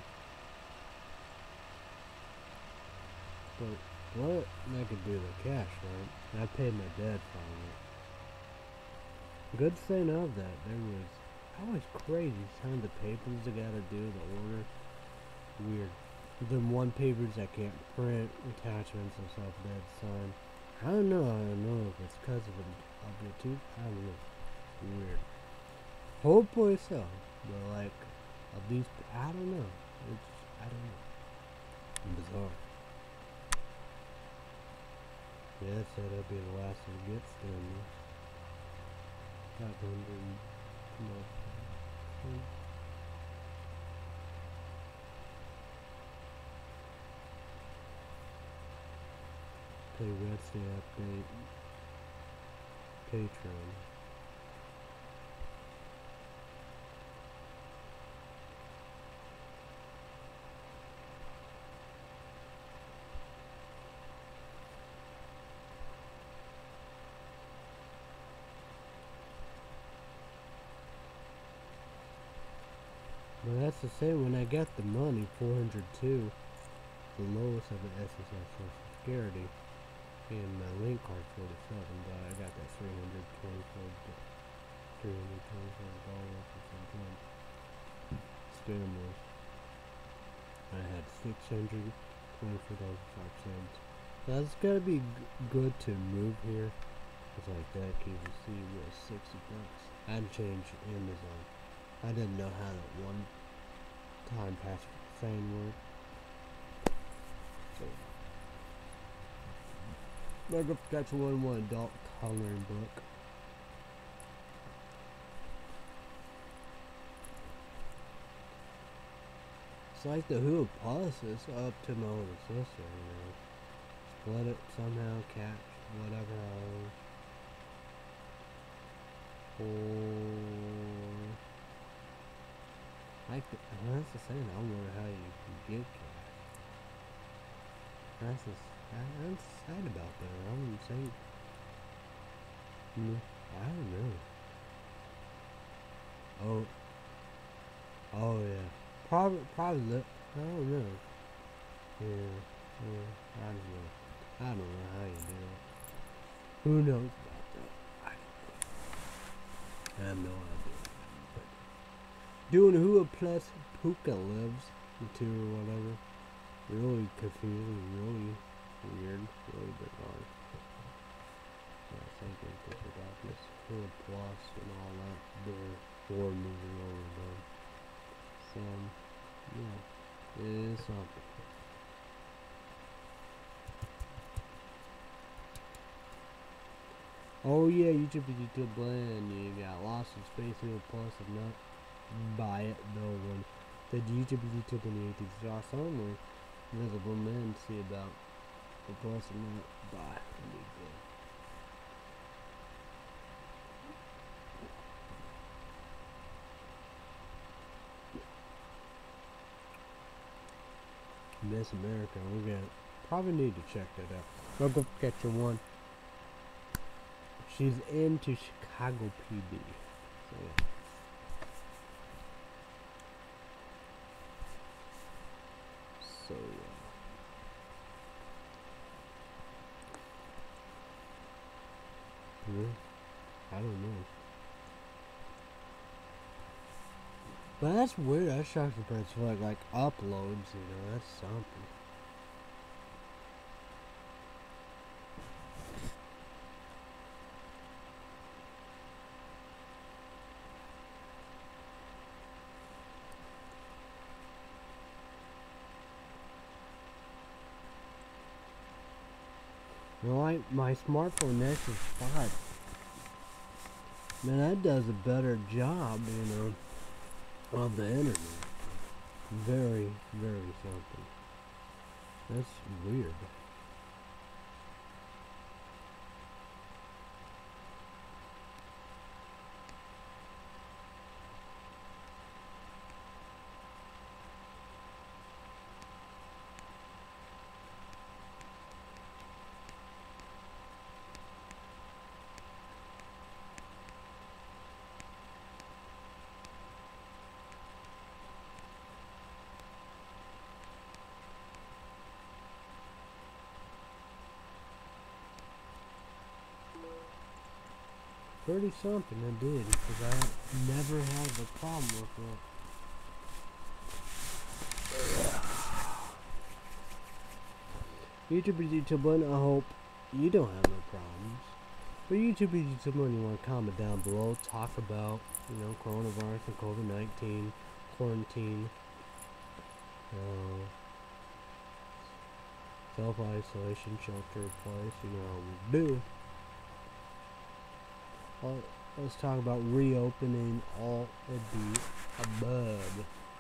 But what I could do the cash, right? I paid my dad for it. Good thing of that, there was, that was crazy. Tons of papers I gotta do, the order. Weird. Then one papers I can't print, attachments and stuff that sign. I don't know, I don't know if it's because of the, of the tooth. I don't know. Weird. Hopefully so. But like, of these, I don't know. It's, I don't know. Bizarre. Yeah, so that'll be the last one it gets done. five hundred, come on. Pay Wednesday update. Patreon. that's the same. When I got the money, four hundred two, the lowest of the S S S Social Security, and my link card forty-seven, but I got that three hundred twenty-four, three hundred twenty-four dollars or something. Stimulus. I had six hundred twenty-four dollars and five cents. That's gotta be g good to move here. It's like that K B C was sixty bucks. I had to change Amazon. I didn't know how that one time password thing worked. So, look up that's one one adult coloring book. It's like the Hulu Plus is up to my older sister, you know. Split it somehow, catch whatever else. Or like the, that's the same. I wonder how you can get cash. That's just, I, I'm sad about that. I wouldn't say. Mm, I don't know. Oh. Oh yeah. Probably. Probably. I don't know. Yeah. Yeah. I don't know. I don't know how you do it. Who knows about that? I don't know. I have no idea. But doing Hulu Plus Puka lives into or whatever. Really confusing, really weird, really bizarre. So I think it's about this Hulu Plus and all that. They're war moving over them. So, yeah, it is something. Oh yeah, YouTube is YouTube blend. You got Lost in Space Hulu Plus and not buy it. No one. The YouTube is YouTube and the eighties Josh only. Invisible men see about the plus and not buy. Miss America, we got probably need to check that out. I'll go catch her one. She's into Chicago P D. So yeah. So yeah. Yeah. I don't know. But that's weird. That's shocking parts for like, like uploads, you know, that's something. Well, I, my smartphone Nexus five, man, that does a better job, you know, of the internet. Very, very something. That's weird. thirty something I did, because I never had a problem with it. YouTube is YouTube, and I hope you don't have no problems. But YouTube is YouTube, and you want to comment down below, talk about, you know, coronavirus and COVID nineteen, quarantine, uh, self-isolation, shelter in place, you know how we do. Well, let's talk about reopening all of the above.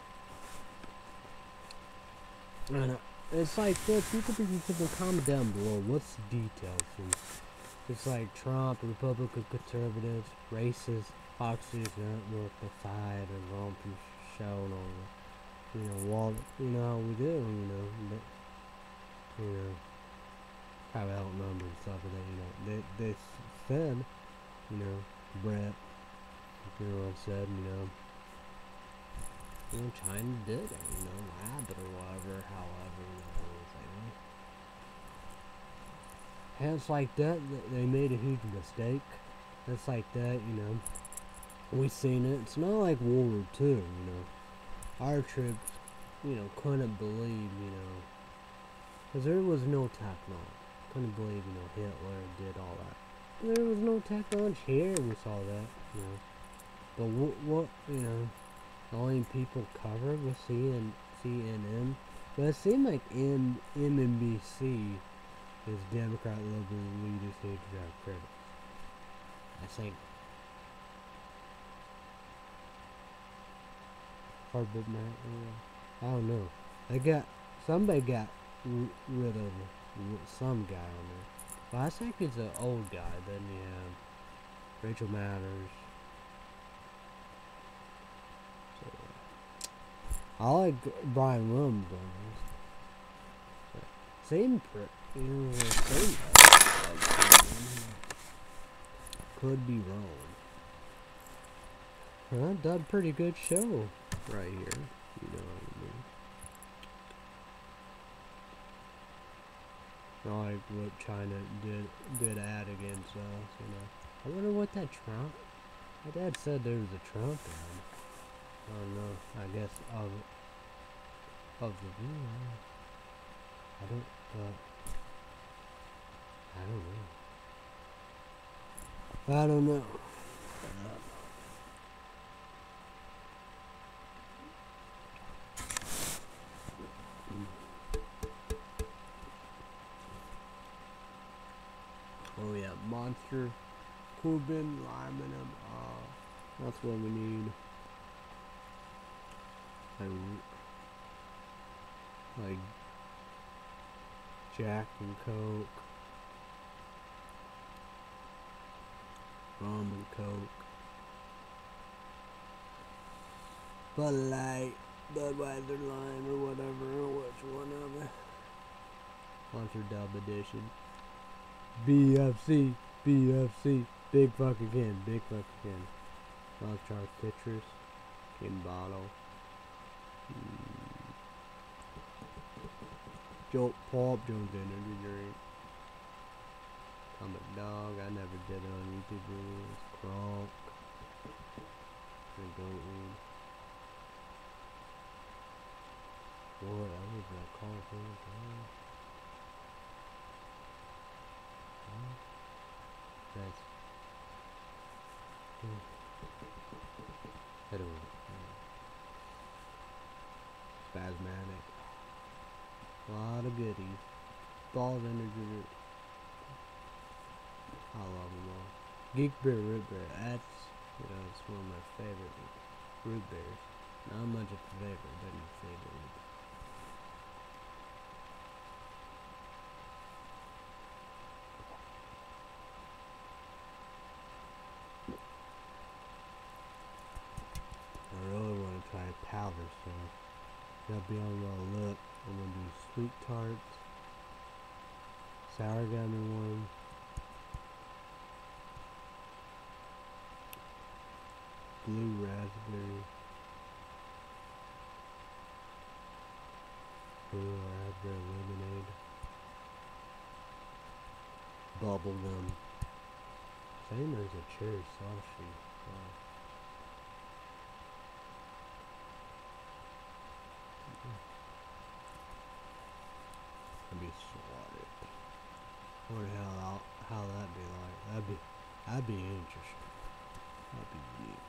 And uh, it's like this, you could be people comment down below what's the details. And it's like Trump, Republican conservatives, racist, Fox News Network, the fight, and Romper show, and all the, you know, wall, you know how we do, you know, but, you know, probably outnumbered and stuff like that, you know, they, they said, you know, Brett, you know what I said, you know, You know, China did it, you know, lab it or whatever, however, you know, everything. Hence, like that, they made a huge mistake. It's like that, you know. We seen it. It's not like World War Two, you know. Our troops, you know, couldn't believe, you know, because there was no technology. Couldn't believe, you know, Hitler did all that. There was no technology here. We saw that, you know. But what, what you know, the only people covered was C N N. But it seemed like M M N B C is Democrat liberal leaders hate to drive credit. I think. Or bit man, I don't know. They got somebody got r rid of some guy on there. But I think it's an old guy. Then you have Rachel Matters. So, I like Brian Williams on this. So, same, you know, same. Could be wrong. Well, done a pretty good show right here. You know what I mean? Like what China did did add against us, you know. I wonder what that Trump. My dad said there was a Trump ad. I don't know. I guess of of the view. I don't. Uh, I don't know. I don't know. Uh, Oh yeah, Monster, Cuban, Lyman, uh, that's what we need. Like, like Jack and Coke, rum and Coke, Bud Light, Budweiser Lime or whatever, which one of it? Monster Dub Edition. B F C, B F C, big fuck again, big fuck again. Lost Charles Citrus, in bottle. Mm. Jolt Pop, Jones Energy Drink. Comic Dog, I never did it on YouTube videos. Kronk. Goatweed. What else is that called? That's hmm. I don't know. Spasmatic. A lot of goodies. Balls energy. I love them all. Geek Bear Root Beer. That's, you know, it's one of my favorite root beers. Not much of a favorite, but my favorite. I really want to try powder stuff. Gotta be on my lip. I'm gonna do sweet tarts, sour gummy one, blue raspberry, blue raspberry lemonade, bubble gum. Same as a cherry sausage. Wow. I'd be swatted. I wonder how how that'd be like. That'd be that'd be interesting. That'd be unique.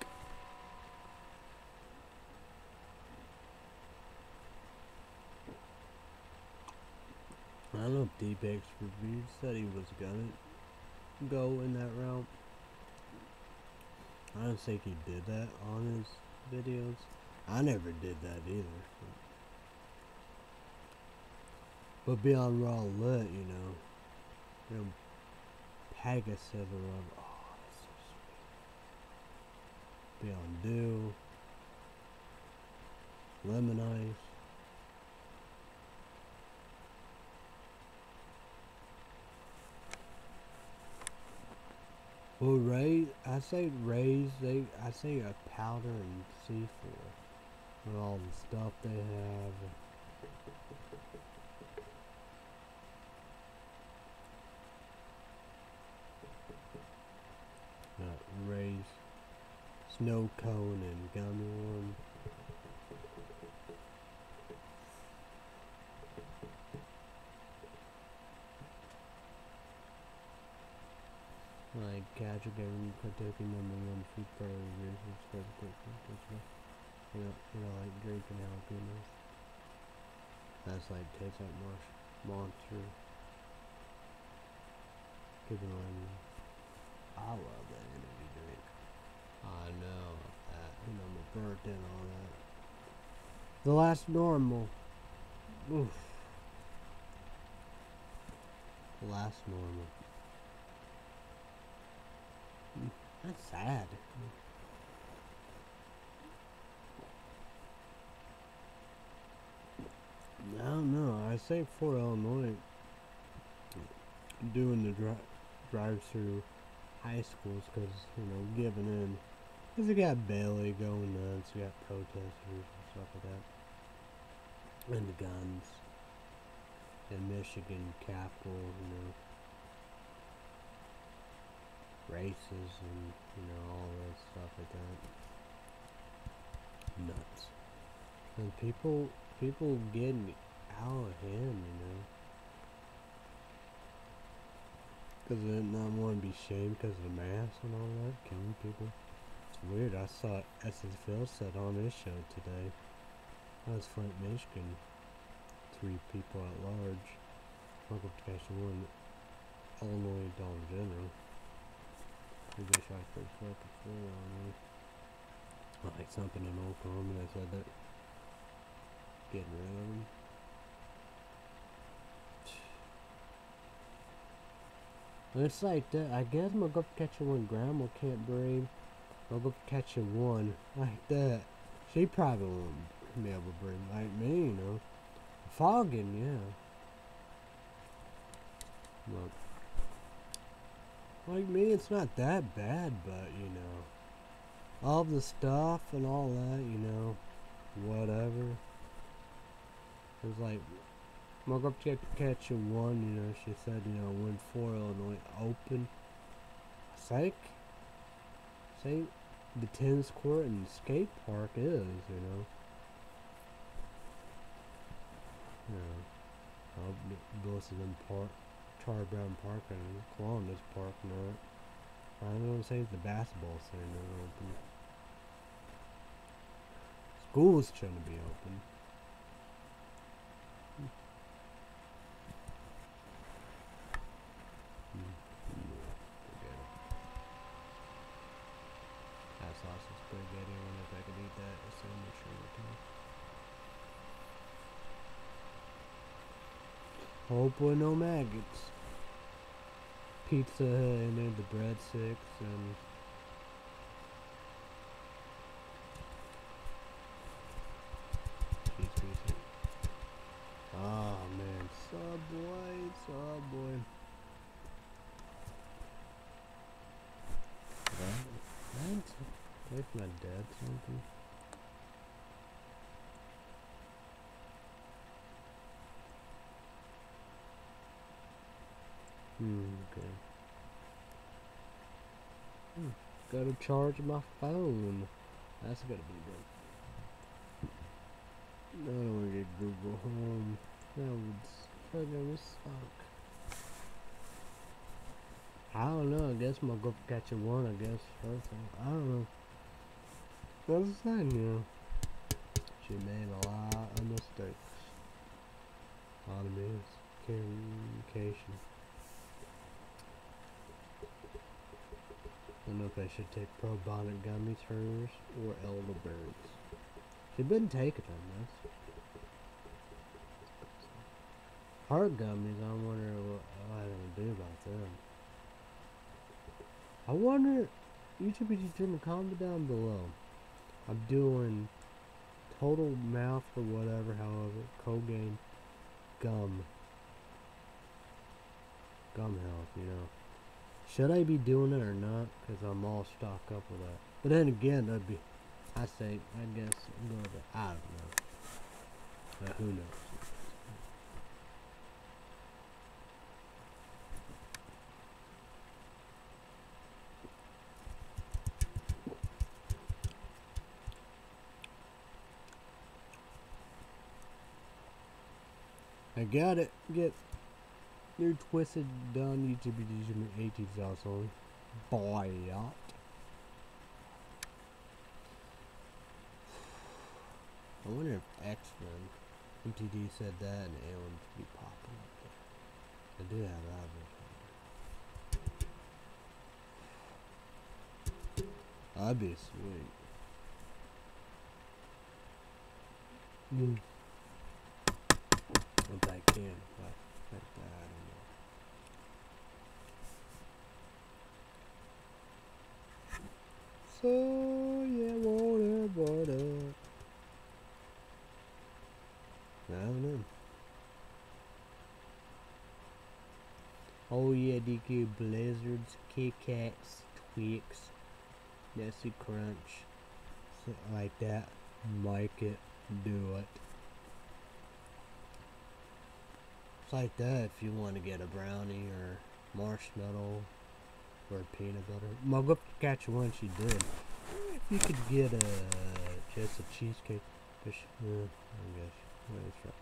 I don't know if D-Bags Review said he was gonna go in that route. I don't think he did that on his videos. I never did that either. But beyond raw lit, you know, you know, Pegasus or whatever. Oh, that's so sweet. Beyond Dew, Lemon Ice. Well, Ray, I say Rays, they, I say a powder and C four. and all the stuff they have. Uh, Ray's snow cone and gummy worm. Like Gadget Game Kentucky number one food priority reasons for the quick you know, you know, like drinking jalapenos. That's like tastes like marsh monster. Keeping lemon. I love that energy drink. I know that. You know, I'm burnt in all that. The last normal. Oof. The last normal. That's sad. I don't know. I say Fort Illinois doing the dri drive-through high schools because, you know, giving in. Because you got Bailey going nuts, you got protesters and stuff like that. And the guns. And Michigan Capitol, you know. Races and, you know, all that stuff like that. Nuts. And people, people getting out of hand, you know. Because they did not want to be shamed because of the mask and all that. Killing people. It's weird. I saw S S Phil said on his show today. That was Flint, Michigan. Three people at large. Local protection one. Illinois Dollar General. They shot first fucking floor on me. Like something in Oklahoma that said that. Getting rid of them. It's like that. I guess I'm gonna go catching one. Grandma can't breathe. I'll go catching one like that. She probably won't be able to breathe like me, you know. Fogging, yeah. Look. Like me, it's not that bad, but you know, all the stuff and all that, you know, whatever. It's like, I'm gonna go catch a one, you know, she said, you know, when Fort Illinois open, psych, say the tennis court and skate park is, you know. You know, I'll go to them park, Charlie Brown Park and Columbus Park, you know. I don't know what I'm saying, the basketball center open. School's trying to be open. That sausage spaghetti, I wonder if I could eat that. It's so much sugar too. Hope with no maggots. Pizza and then the breadsticks and cheese pizza. Oh man, Subway, Subway. Thanks. Wait for my dad something. Hmm, okay. Hmm. Gotta charge my phone. That's gotta be good. I don't wanna get Google Home. That would fucking suck. I don't know, I guess I'm gonna go catch a one, I guess. First I don't know. That's the thing, you know. She made a lot of mistakes. A lot of miscommunication. I don't know if I should take probiotic gummies hers or elderberries. She's been taking them, that's. Her gummies, I wonder what I'm gonna do about them. I wonder, YouTube is doing a comment down below. I'm doing total mouth or whatever, however, Colgate gum. Gum health, you know. Should I be doing it or not? Because I'm all stocked up with that. But then again, that'd be, I say, I guess, a little bit. I don't know. But who knows? I got it. Get new Twisted Done YouTube edition eighteen thousand. Buy out. I wonder if X-Men M T D said that and Aliens would be popping up there. I do have that. That'd be sweet. Mm. If I can, but like that, I don't know. So yeah, water, water. I don't know. Oh yeah, D K Blizzards, Kit Kats, Twix, Nestle Crunch, something like that. Make it, do it. It's like that if you want to get a brownie or marshmallow or peanut butter. Well, go catch one she did. If you could get a just a cheesecake, fish, uh, I guess. What is that?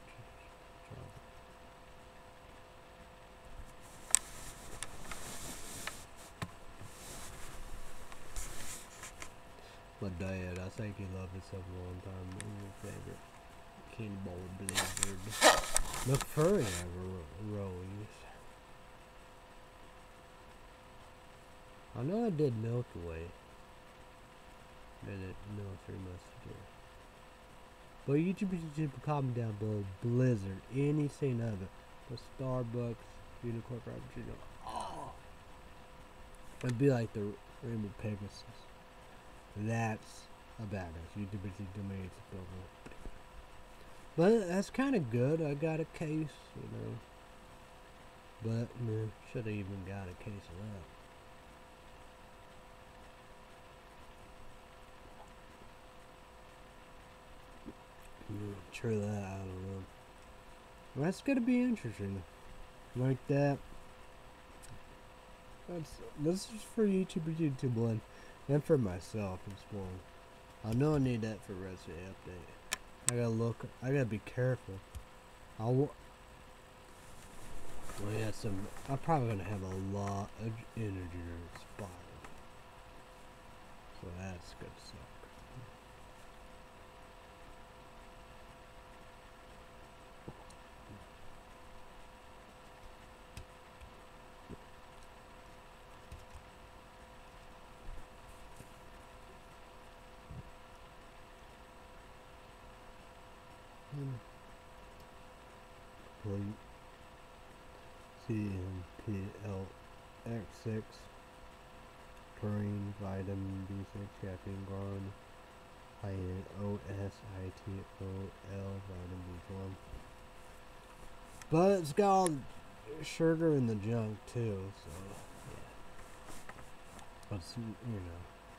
My dad, I think he loved himself a long time. One of my favorite candy bar Blizzard. McFurry ever Rose. I know I did Milky Way. Minute military messenger. But YouTube YouTube comment down below Blizzard, anything of it. The Starbucks Unicorn Frappuccino. Oh, it'd be like the Rainbow Pegasus. That's a badass. YouTube YouTube made it over. But that's kind of good. I got a case, you know. But man, should have even got a case of that. Yeah, try that. I don't know. Well, that's gonna be interesting. Like that. That's this is for YouTube YouTube Blend, and for myself as well. I know I need that for Resident Update. I gotta look. I gotta be careful. I'll. Well, yeah, some. I'm probably gonna have a lot of energy expired, so that's gonna suck. Complete C M P L X six, taurine, vitamin B six, caffeine, guard, iron, O S I T O L, vitamin B twelve. But it's got all the sugar in the junk too, so yeah. But you know,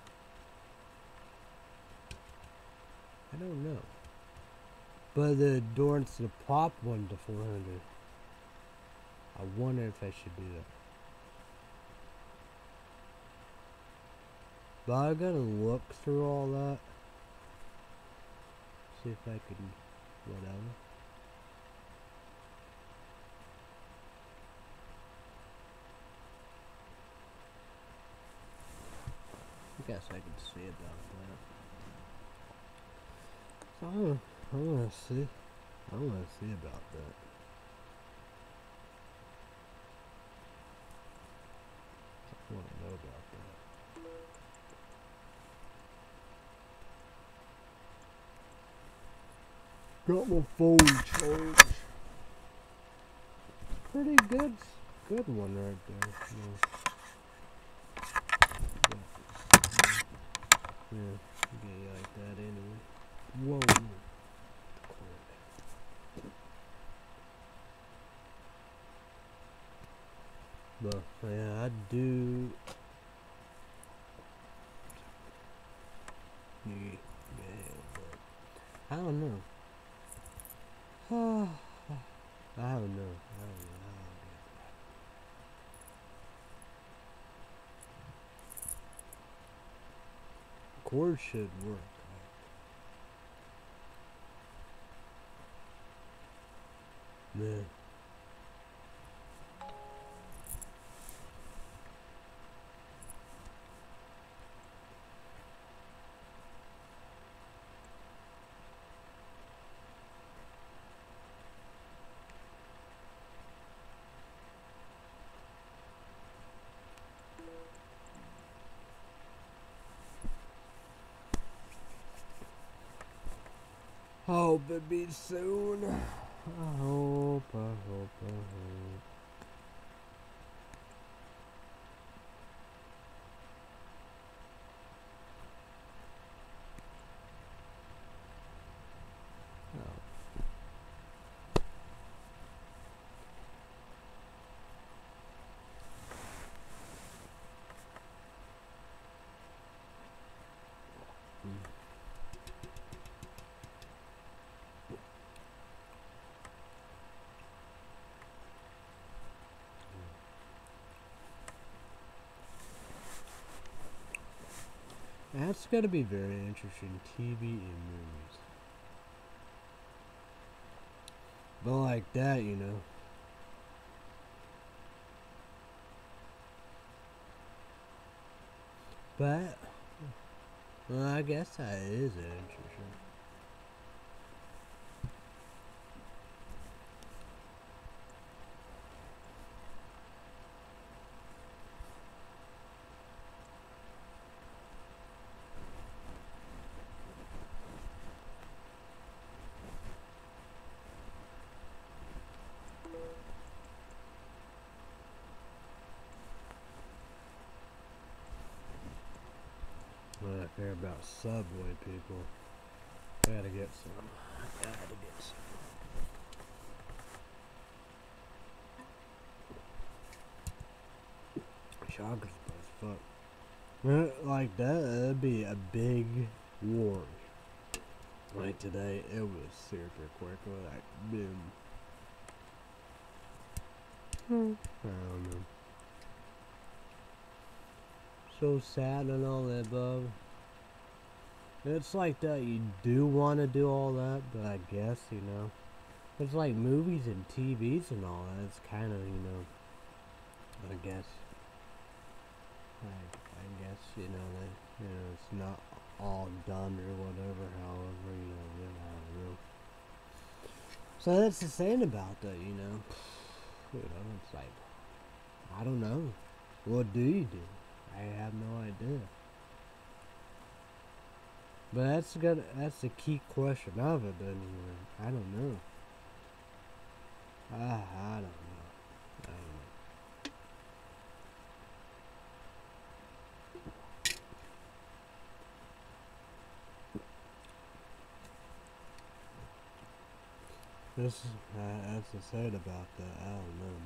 I don't know. But the endurance to pop one to four hundred. I wonder if I should do that. But I gotta look through all that. See if I can, whatever. I guess I can see about that. So I wanna, I wanna see. I wanna see about that. I wanna know about that. Got my phone charged. Pretty good, good one right there. Yeah, yeah, yeah, like that anyway. Whoa. But yeah, I do. Yeah, I don't know. I don't know. I don't know. I don't get that. Chords should work. Man. Hope it be soon. I hope, I hope, I hope. That's gonna be very interesting, T V and movies. But like that, you know. But, well, I guess that is interesting. Well, I care about Subway, people. Gotta get some. Gotta get some. Shockers as fuck. Like that, that'd be a big war. Like today, it was super quick. Like, boom. Hmm. I don't know. So sad and all that above. It's like that you do want to do all that, but I guess, you know, it's like movies and T Vs and all that. It's kind of, you know, I guess, I, I guess, you know, that, you know, it's not all done or whatever, however, you know, you know, I don't know. So that's the saying about that, you know, you know, it's like, I don't know. What do you do? I have no idea. But that's good. That's the key question of it. Anyway, I don't know. Ah, I don't know. I don't know. This is uh, that's the sad about that. I don't know,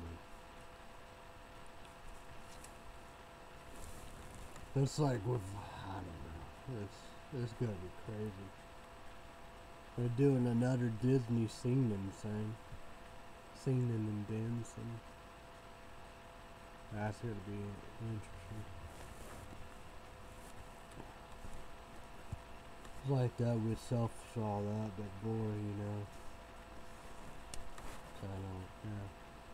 man. It's like with I don't know. It's it's gonna be crazy. They're doing another Disney singing thing, singing and dancing. That's gonna be interesting. It's like that with self all that, but boy, you know. So I don't, yeah.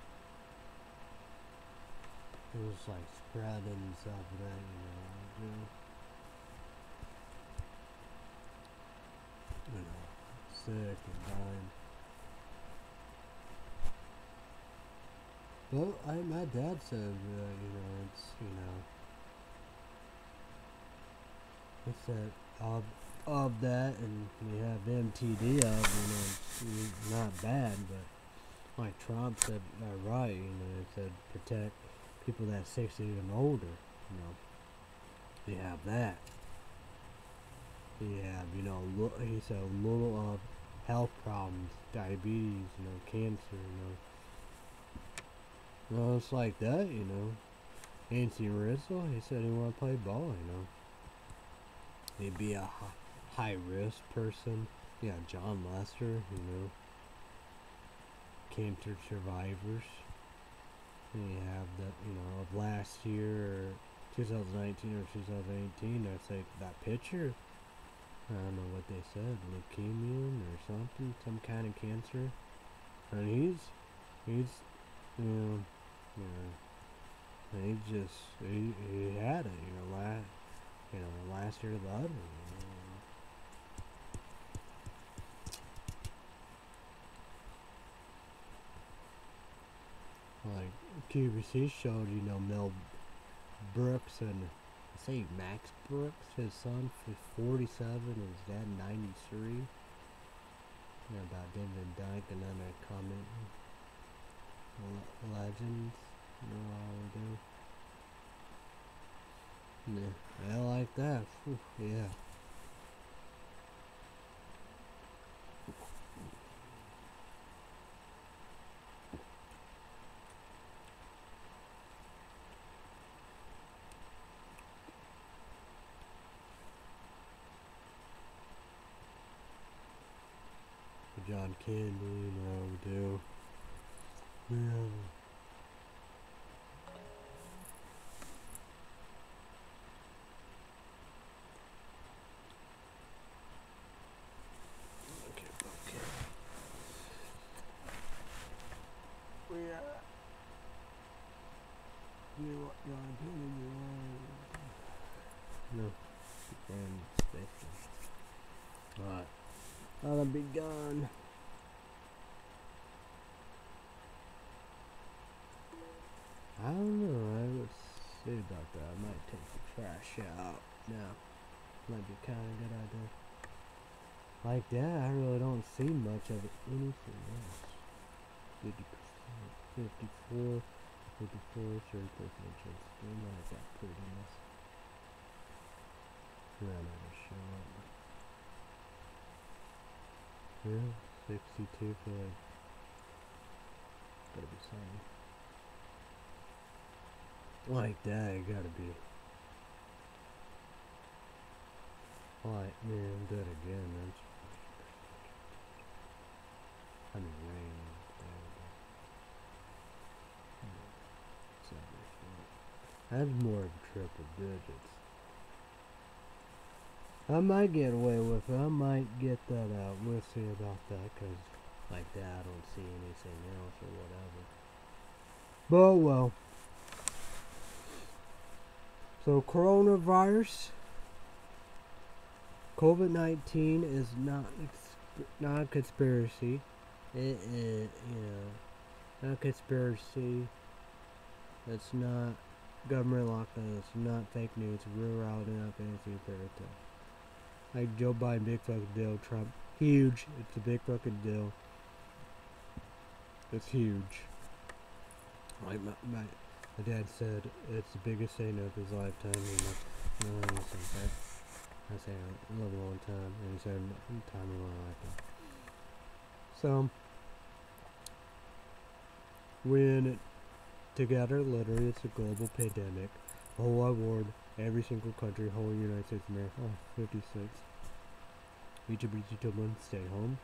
It was like spreading stuff that, you know, you know. You know, sick and dying. Well, I, my dad said, uh, you know, it's, you know, it's that of, of that, and we have M T D of, you know, it's not bad, but like Trump said, uh, right, you know, it said protect people that's sixty and older, you know. You have that. You have, you know, lo- he said a little of health problems, diabetes, you know, cancer, you know. You know, it's like that, you know. Anthony Rizzo, he said he wanted to play ball, you know. He'd be a high risk person, Yeah, John Lester, you know, cancer survivors. And you have the, you know, of last year, or twenty nineteen or two thousand eighteen, that's like that picture. I don't know what they said, leukemia or something, some kind of cancer. And he's, he's, you know, you know, he just, he, he had it, you know, last, you know, last year the other, you know. Like, Q V C showed, you know, Mel Brooks and, I say Max Brooks, his son, was forty-seven, and his dad ninety-three. You know, about David Van Dyke, another comment. Le- legends, you know how we do. Yeah, I like that. Whew, yeah. John Candy, you know how we do. Yeah. Okay, okay. Yeah. You know what John Candy, you know. No. And space. Alright. I'll be gone. I don't know, I would see about that. I might take the trash out now. Might be kind of a good idea. Like that, I really don't see much of anything else. fifty percent, fifty-four, fifty-four, thirty percent. Still not that prettiness. That never show up. Yeah, sixty-two for like, gotta be something. Like that, it gotta be. Like, man, do it again, that's. I mean, rain. That's more of triple digits. I might get away with it. I might get that out. We'll see about that, because like that, I don't see anything else or whatever. But, well. So, coronavirus, COVID nineteen is not not a conspiracy. It is, you know, not a conspiracy. It's not government lockdown. It's not fake news. It's real reality, not fantasy fairy tale. Like Joe Biden, big fucking deal. Trump, huge. It's a big fucking deal. It's huge. Like my, my, my dad said, it's the biggest thing of his lifetime. You know, you know what I say? I say I love a long time, and he said time in my lifetime. So, when it, together, literally, it's a global pandemic. A whole wide world, every single country, whole United States of America. Oh, fifty-six. YouTube, YouTube, stay home.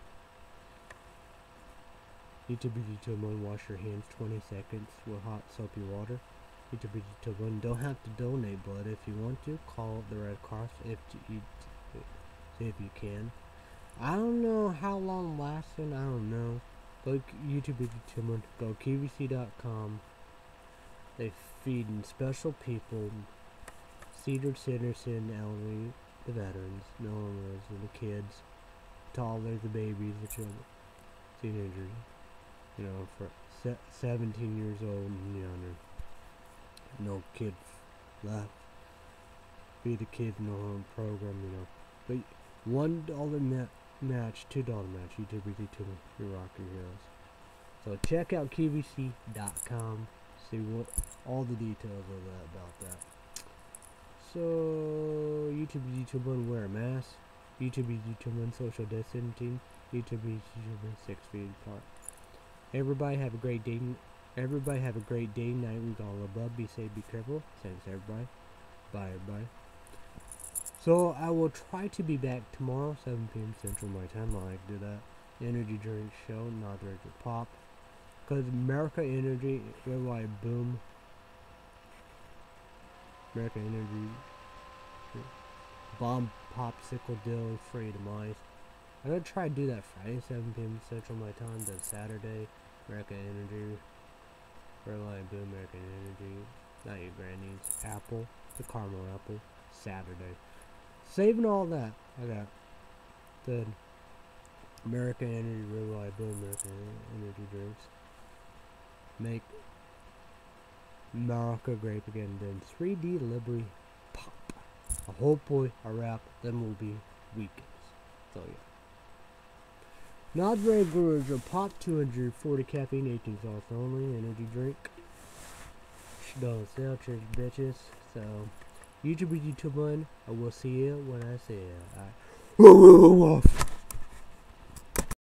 YouTube, YouTube, wash your hands twenty seconds with hot soapy water. YouTube, YouTube, don't have to donate blood if you want to. Call the Red Cross if you, see if you can. I don't know how long lasting. I don't know. Go YouTube, YouTube, go Q V C dot com. They feeding special people, senior citizen, elderly, the veterans, millennials, the kids, toddlers, the babies, the children, teenagers, you know, for se seventeen years old and younger. No kids left. Feed the kids in the home program, you know. But one dollar ma match, two dollar match. YouTube, YouTube, your rocker heroes. So check out Q V C dot com. See what all the details of that about that. So YouTube, YouTube, wear a mask. YouTube, YouTube, social distancing. YouTube, YouTube, six feet apart. Everybody have a great day. Everybody have a great day, night, week, all above. Be safe, be careful. Thanks, everybody. Bye, everybody. So I will try to be back tomorrow, seven p m Central my time. I like to do that. Energy drink show, not the regular pop. Because America Energy, they're like boom. America Energy. Bomb popsicle deal, free to mice. I'm gonna try to do that Friday, seven p m Central my time. Then Saturday, America Energy. Red Light Boom, American Energy. Not your granny's. Apple. The caramel apple. Saturday. Saving all that. I got the American Energy, Red Light Boom, American Energy drinks. Make America great again. Then three D Liberty Pop. Hopefully a wrap. Then will be weekends. So yeah. Not regular, a pop, two hundred forty caffeine, eighteen sauce only, energy drink. Don't sell, church bitches. So, YouTube, YouTube one, I will see you when I see you. Alright.